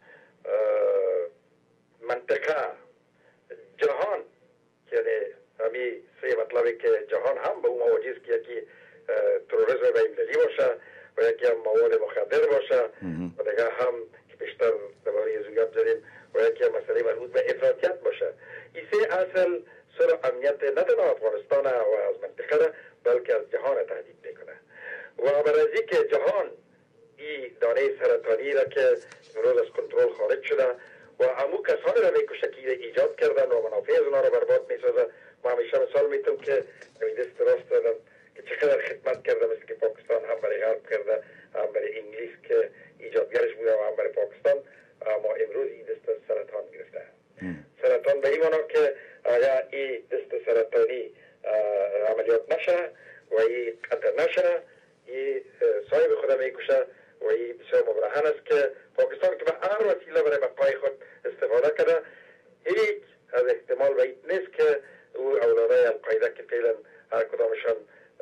منطقه جهان یعنی امی سه مطلبی که جهان هم به اون مواجه است که یکی تروریسم بین‌المللی باشه و یکی هم مواد مخدر باشه و دیگه هم که بیشتر درباره از گپ زدیم و یکی هم مسئله مربوط به افراطیت باشه. این سه اصل سر امنیت نه تنها افغانستان و از منطقه بلکه از جهان تهدید میکنه و برای که جهان این دانه سرطانی را که روز از کنترل خارج شده و امو کسانی را میکشه که ایجاد کردن و منافع از اونا را برباد میسازه. ما همیشه مثال میتونم که دست راست دادم که چقدر خدمت کرده، مثل که پاکستان هم برای غرب کرده، هم برای انگلیس که ایجادگرش بوده و هم برای پاکستان. اما امروز این دست سرطان گرفته. سرطان به این معنا که اگر این دست سرطانی عملیات نشه و این قطع نشه، این صاحب خود میکشه و این بسیار مبرهن است که پاکستان که به هر وسیله برای بقای خود استفاده کرده، هیچ از احتمال بعید نیست که او اولادای القاعده که فعلا هر کدامشان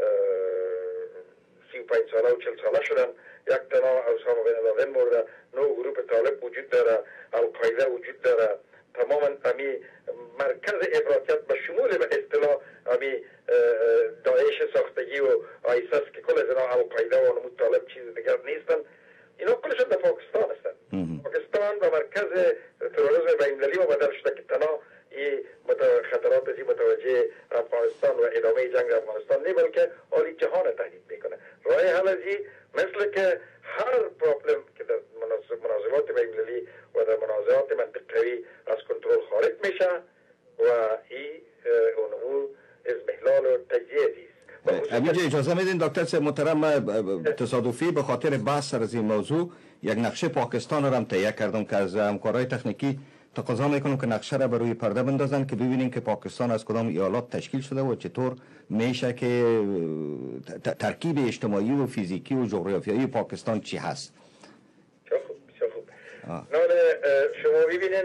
35 ساله و 40 ساله شدن، یک تنها اسامه بن لادن مورد، 9 گروپ طالب وجود داره، القاعده وجود داره، تماما امی مرکز افراطیت به شمول به اصطلاح امی داعش ساختگی و آیسیس که کل از اینا القاعده و نمود طالب چیز دیگر نیستن، اینا کلشون در پاکستان هستن. پاکستان و مرکز تروریسم بین‌المللی و بدل شده که تنها این خطرات از متوجه افغانستان و ادامه جنگ افغانستان نه، بلکه حالی جهان تهدید میکنه. راه حل از مثل که هر پرابلم که در منازعات بین‌المللی و در منازعات منطقه‌ای از کنترل خارج میشه و این اونمو ازمهلال و تجزیه است. اینجا اجازه میدین دکتر صاحب محترم، تصادفی به خاطر بحث سر از این موضوع یک نقشه پاکستان را هم تهیه کردم که از همکارای تکنیکی تقاضا میکنم که نقشه را بر روی پرده بندازن که ببینیم که پاکستان از کدام ایالات تشکیل شده و چطور میشه که ترکیب اجتماعی و فیزیکی و جغرافیایی پاکستان چی هست. بسیار خوب. نه شما ببینین،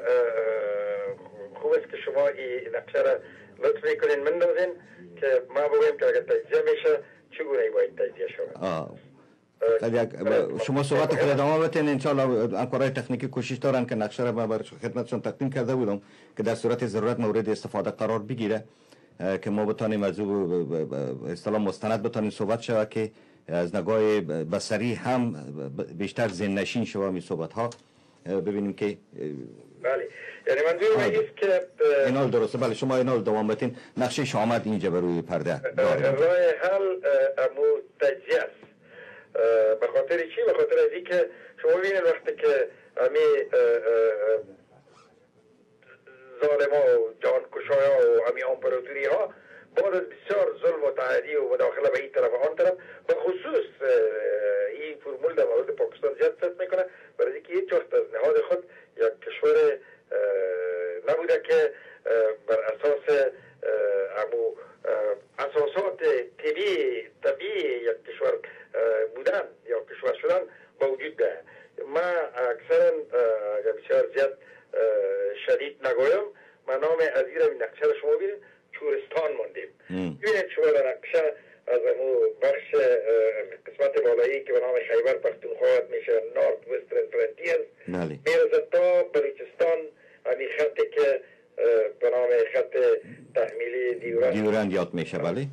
خوب است که شما این نقشه را لطف میکنین مندازین که ما بگویم که اگر تجزیه میشه چگونه باید تجزیه شود. شما صحبت خود ادامه بتین، انشاءالله همکارای تکنیکی کوشش دارن که نقشه را بر خدمتشون تقدیم کرده بودم که در صورت ضرورت مورد استفاده قرار بگیره که ما بتانیم از او اصطلاح مستند بتانیم صحبت شود که از نگاه بصری هم بیشتر ذهن‌نشین شود می صحبت ها ببینیم که بله. یعنی منظور است که اینال درسته. بله شما اینال دوام بتین، نقشه آمد اینجا بر روی پرده. راه حل امو تجزیه است. به خاطر چی؟ به خاطر از که شما ببینید وقتی که امی ظالما و جانکشایا و امی امپراتوری ها بعد از بسیار ظلم و تعدی و مداخله به این طرف و آن طرف، به خصوص این فرمول در مورد پاکستان زیاد صرف میکنه، برای اینکه هیچ وقت از نهاد خود یک کشور نبوده که بر اساس امو اساسات طبیعی یک کشور بودن یا کشور شدن با وجود ده. ما اکثرا بسیار زیاد شدید نگویم، ما نام از این نقشه را شما بینید چورستان موندیم. ببینید شما در نقشه از امو بخش قسمت بالایی که به نام خیبر پختونخوا میشه، نورت وسترن فرنتیرز، میرسه تا بلوچستان، همین خطی که به نام خط تحمیلی دیورند یاد میشه. بله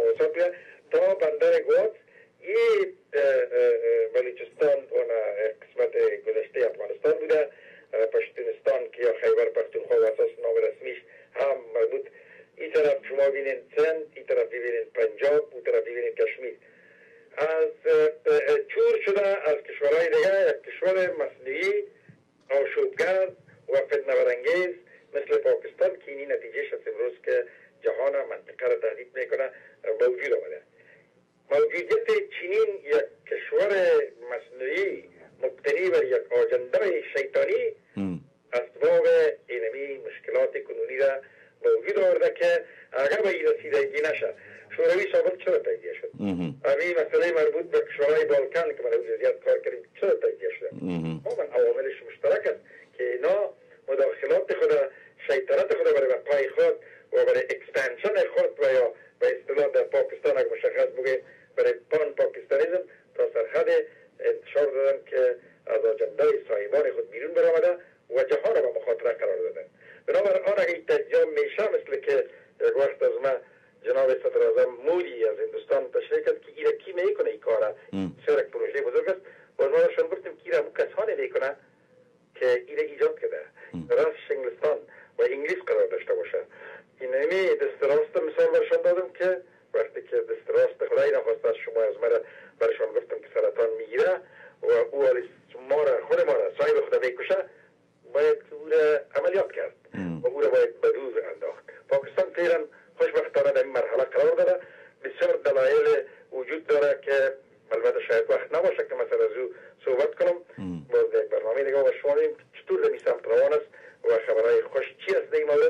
تا بندر گوات. این بلوچستان اون قسمت گذشته افغانستان بوده. پشتونستان که یا خیبر پختونخوا و اساس نام رسمیش هم مربوط. این طرف شما بینید سند، این طرف بینید پنجاب، اون طرف بینید کشمیر. از چور شده از کشورهای دیگه یک کشور مصنوعی آشوبگرد و فتنه برانگیز مثل پاکستان که اینی نتیجهش از امروز که جهان و منطقه را تهدید میکنه به وجود آمده. موجودیت چنین یک کشور مصنوعی مبتنی بر یک آجنده شیطانی اسباب اینمی مشکلات کنونی را به وجود آورده که اگر به این رسیدگی نشه شوروی سابق چرا تجزیه شد؟ همین مسئله مربوط به کشورهای بالکان که برای زیاد کار کردیم چرا تجزیه شده؟ من عواملش مشترک است که اینا مداخلات خود، شیطنت خود برای بقای خود و برای اکسپنشن خود و یا به اصطلاح در پاکستان اگر مشخص بگیم برای پان پاکستانیزم تا سرحد انتشار دادن که از آجنده صاحبان خود بیرون برآمده و جهان را به مخاطره قرار دادن. بنابراین آن اگر تجزیه میشه مثل که یک یک وقت از ما جناب صدراعظم مودی از هندوستان تشریح کرد که ایره کی میکنه این کارا، بسیار یک پروژه بزرگ است. باز ما شون گفتیم که ایره همون کسانی میکنه که ایره ایجاد کرده، راستش انگلستان و انگلیس قرار داشته باشه. این همی دست راست مثال برشان دادم که وقتی که دست راست خدای نخواست از شما از مرا برشان گفتم که سرطان میگیره و او خود ما را صاحب خدا میکشه، باید او را عملیات کرد و او را باید بدوز انداخت. پاکستان فعلا خوشبختانه در این مرحله قرار داره. بسیار دلایل وجود داره که البته شاید وقت نباشه که مثلا از او صحبت کنم. باز یک برنامه دیگه با شما دیم چطور در این سمت روان است و خبرهای خوش چی است در این مورد.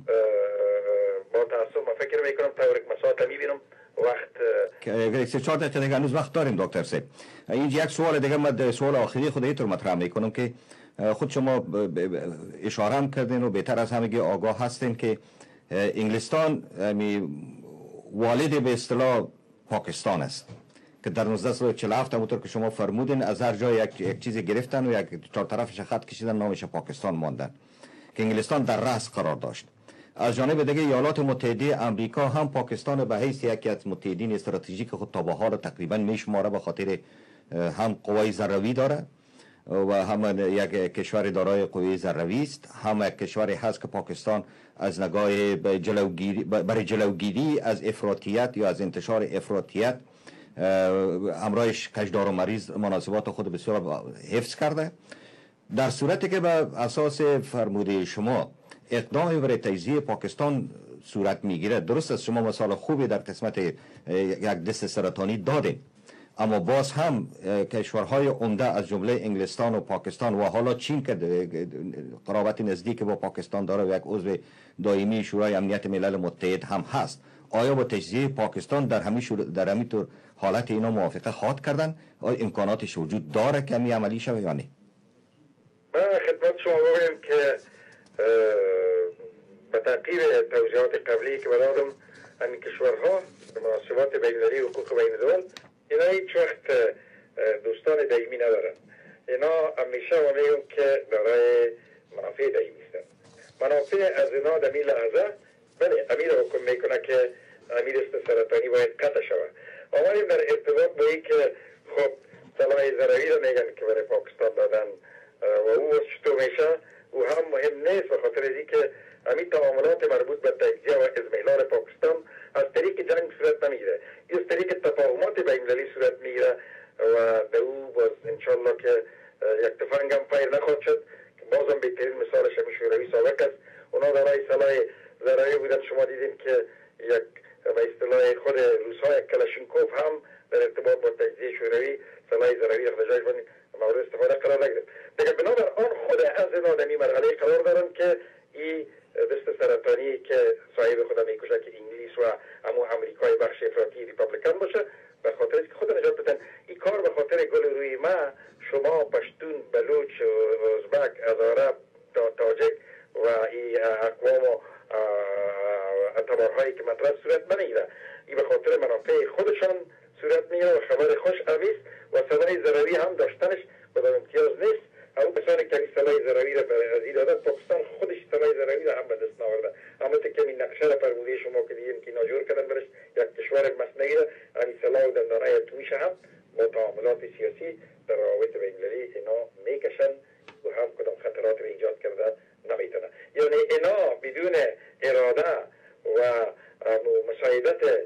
با تاسف ما فکر میکنم تا یک مساعت میبینم وقت که 4 دقیقه دیگه هنوز وقت داریم دکتر صاحب. اینجا یک سوال دیگه، من سوال آخری خود اینطور مطرح میکنم که خود شما اشاره هم کردین و بهتر از همگی آگاه هستین که انگلستان والد به اصطلاح پاکستان است که در 1947 همونطور که شما فرمودین از هر جای یک چیزی گرفتن و یک چهار طرفش خط کشیدن، نامش پاکستان ماندن که انگلستان در رأس قرار داشت. از جانب دیگه ایالات متحده آمریکا هم پاکستان به حیث یکی از متحدین استراتژیک خود تا به حال تقریبا میشماره، به خاطر هم قوای ذروی داره و هم یک کشور دارای قوی ذروی است، هم یک کشوری هست که پاکستان از نگاه برای جلوگیری از افراطیت یا از انتشار افراطیت همراهش کشدار و مریض مناسبات خود بسیار حفظ کرده. در صورتی که به اساس فرموده شما اقدامی برای تجزیه پاکستان صورت میگیره، درست است شما مثال خوبی در قسمت یک دست سرطانی دادین، اما باز هم کشورهای عمده از جمله انگلستان و پاکستان و حالا چین که قرابت نزدیک با پاکستان داره و یک عضو دائمی شورای امنیت ملل متحد هم هست، آیا با تجزیه پاکستان در همین طور حالت اینا موافقه خواهد کردن؟ آیا امکاناتش وجود داره که همین عملی شود یا نه؟ من خدمت شما بگویم که به تغییر توضیحات قبلی که برادم همین کشورها مناسبات بین‌المللی و حقوق بین الدول اینا هیچ وقت دوستان دائمی ندارن. اینا همیشه ما میگم که دارای منافع دائمی هستن. منافع از اینا در این لحظه بله امیر حکم میکنه که امیر است سرطانی باید قطع شود. آمدیم در ارتباط با این که خب سلاح ذروی رو میگن که برای پاکستان دادن و او چطور میشه او هم مهم نیست، به خاطر از که همین تعاملات مربوط به تجزیه و اذمهلال پاکستان از طریق جنگ صورت نمیگیره، از طریق تفاهمات بین‌المللی صورت میگیره و در او باز انشالله که یک تفنگ هم پیر نخواهد شد. بازم بهترین مثالش همین شوروی سابق است. اونا دارای سلاح ذروی بودن، شما دیدین که یک به اصطلاح خود روس‌ها کلاشینکوف هم در ارتباط با تجزیه شوروی سلاح ذروی را جایش مورد استفاده قرار نگرفت. دیگه بنابر آن خود از اینا در این مرحله قرار دارن که این دست سرطانی که صاحب خدا میکشه که انگلیس و امو امریکای بخش افراطی ریپابلیکن باشه، به خاطر اینکه خود نجات بدن این کار به خاطر گل روی ما شما پشتون بلوچ ازبک هزاره تاجک و این اقوام و اعتبارهایی که مطرح صورت نمیگیره، این به خاطر منافع خودشان صورت میگیره و خبر خوش اویست و سلاح ذروی هم داشتنش بدون امتیاز نیست. همون کسانی که سلاح ذروی را از این دادن پاکستان خودش سلاح ذروی را هم به دست ناورده. اما که این نقشه را فرموده شما که دیدیم که ناجور کردن برش یک کشور مصنعی را همین سلاح و دندانه اتمیش هم با تعاملات سیاسی در روابط بین‌المللی اینا میکشن و هم کدام خطرات را ایجاد کرده نمیتونه. یعنی اینا بدون اراده و مساعدت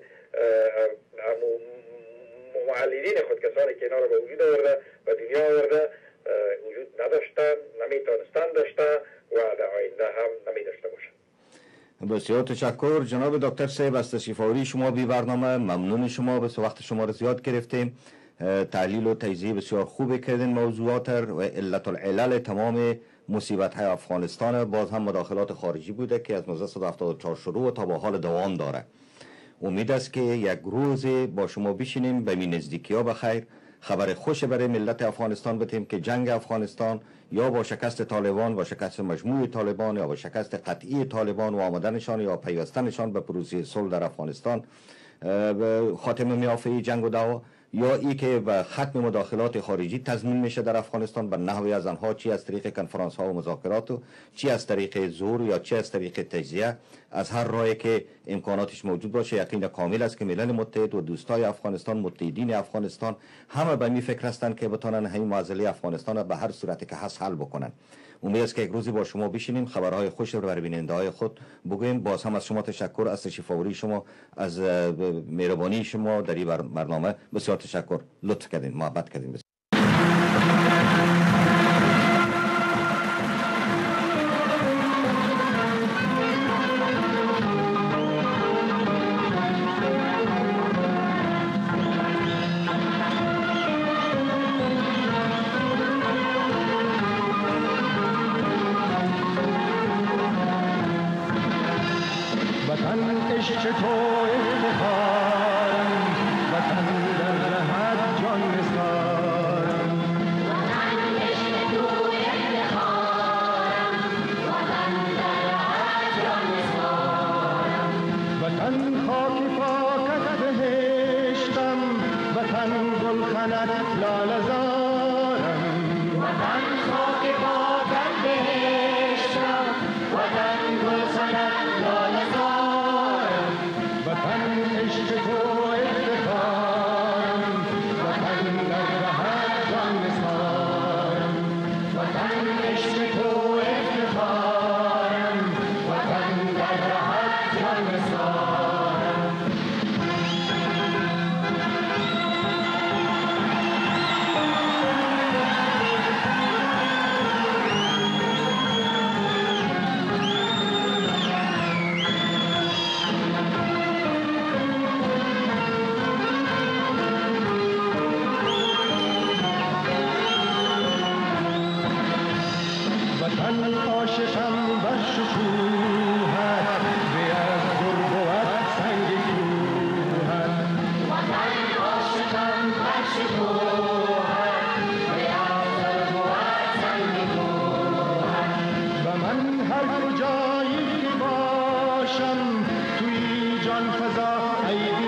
معللین خود کسانی که اینا را به وجود آورده و دنیا آورده وجود نداشتن، نمیتونستن داشته و در آینده هم نمیداشته باشن. بسیار تشکر جناب دکتر صاحب از تشریف آوری شما بی برنامه. ممنون شما، بس وقت شما را زیاد گرفتیم. تحلیل و تجزیه بسیار خوبی کردین موضوعات و علت العلل تمام مصیبت های افغانستان. باز هم مداخلات خارجی بوده که از 1974 شروع و تا به حال دوام داره. امید است که یک روز با شما بشینیم به می نزدیکی ها بخیر خبر خوش برای ملت افغانستان بدیم که جنگ افغانستان یا با شکست طالبان و شکست مجموعی طالبان یا با شکست قطعی طالبان و آمدنشان یا پیوستنشان به پروسه صلح در افغانستان خاتمه میافته جنگ و دعوا، یا ای که به ختم مداخلات خارجی تضمین میشه در افغانستان به نحوی از آنها، چی از طریق کنفرانس ها و مذاکرات و چی از طریق زور یا چی از طریق تجزیه، از هر راهی که امکاناتش موجود باشه. یقین کامل است که ملل متحد و دوستای افغانستان، متحدین افغانستان همه به می فکر هستند که بتونن همین معضله افغانستان را به هر صورتی که هست حل بکنن. امید است که یک روزی با شما بشینیم خبرهای خوش رو بر بیننده های خود بگوییم. باز هم از شما تشکر، از تشریف‌آوری شما، از مهربانی شما در این برنامه بسیار تشکر. لطف کردین، محبت کردین. هر کجایی که باشم توی جان فضا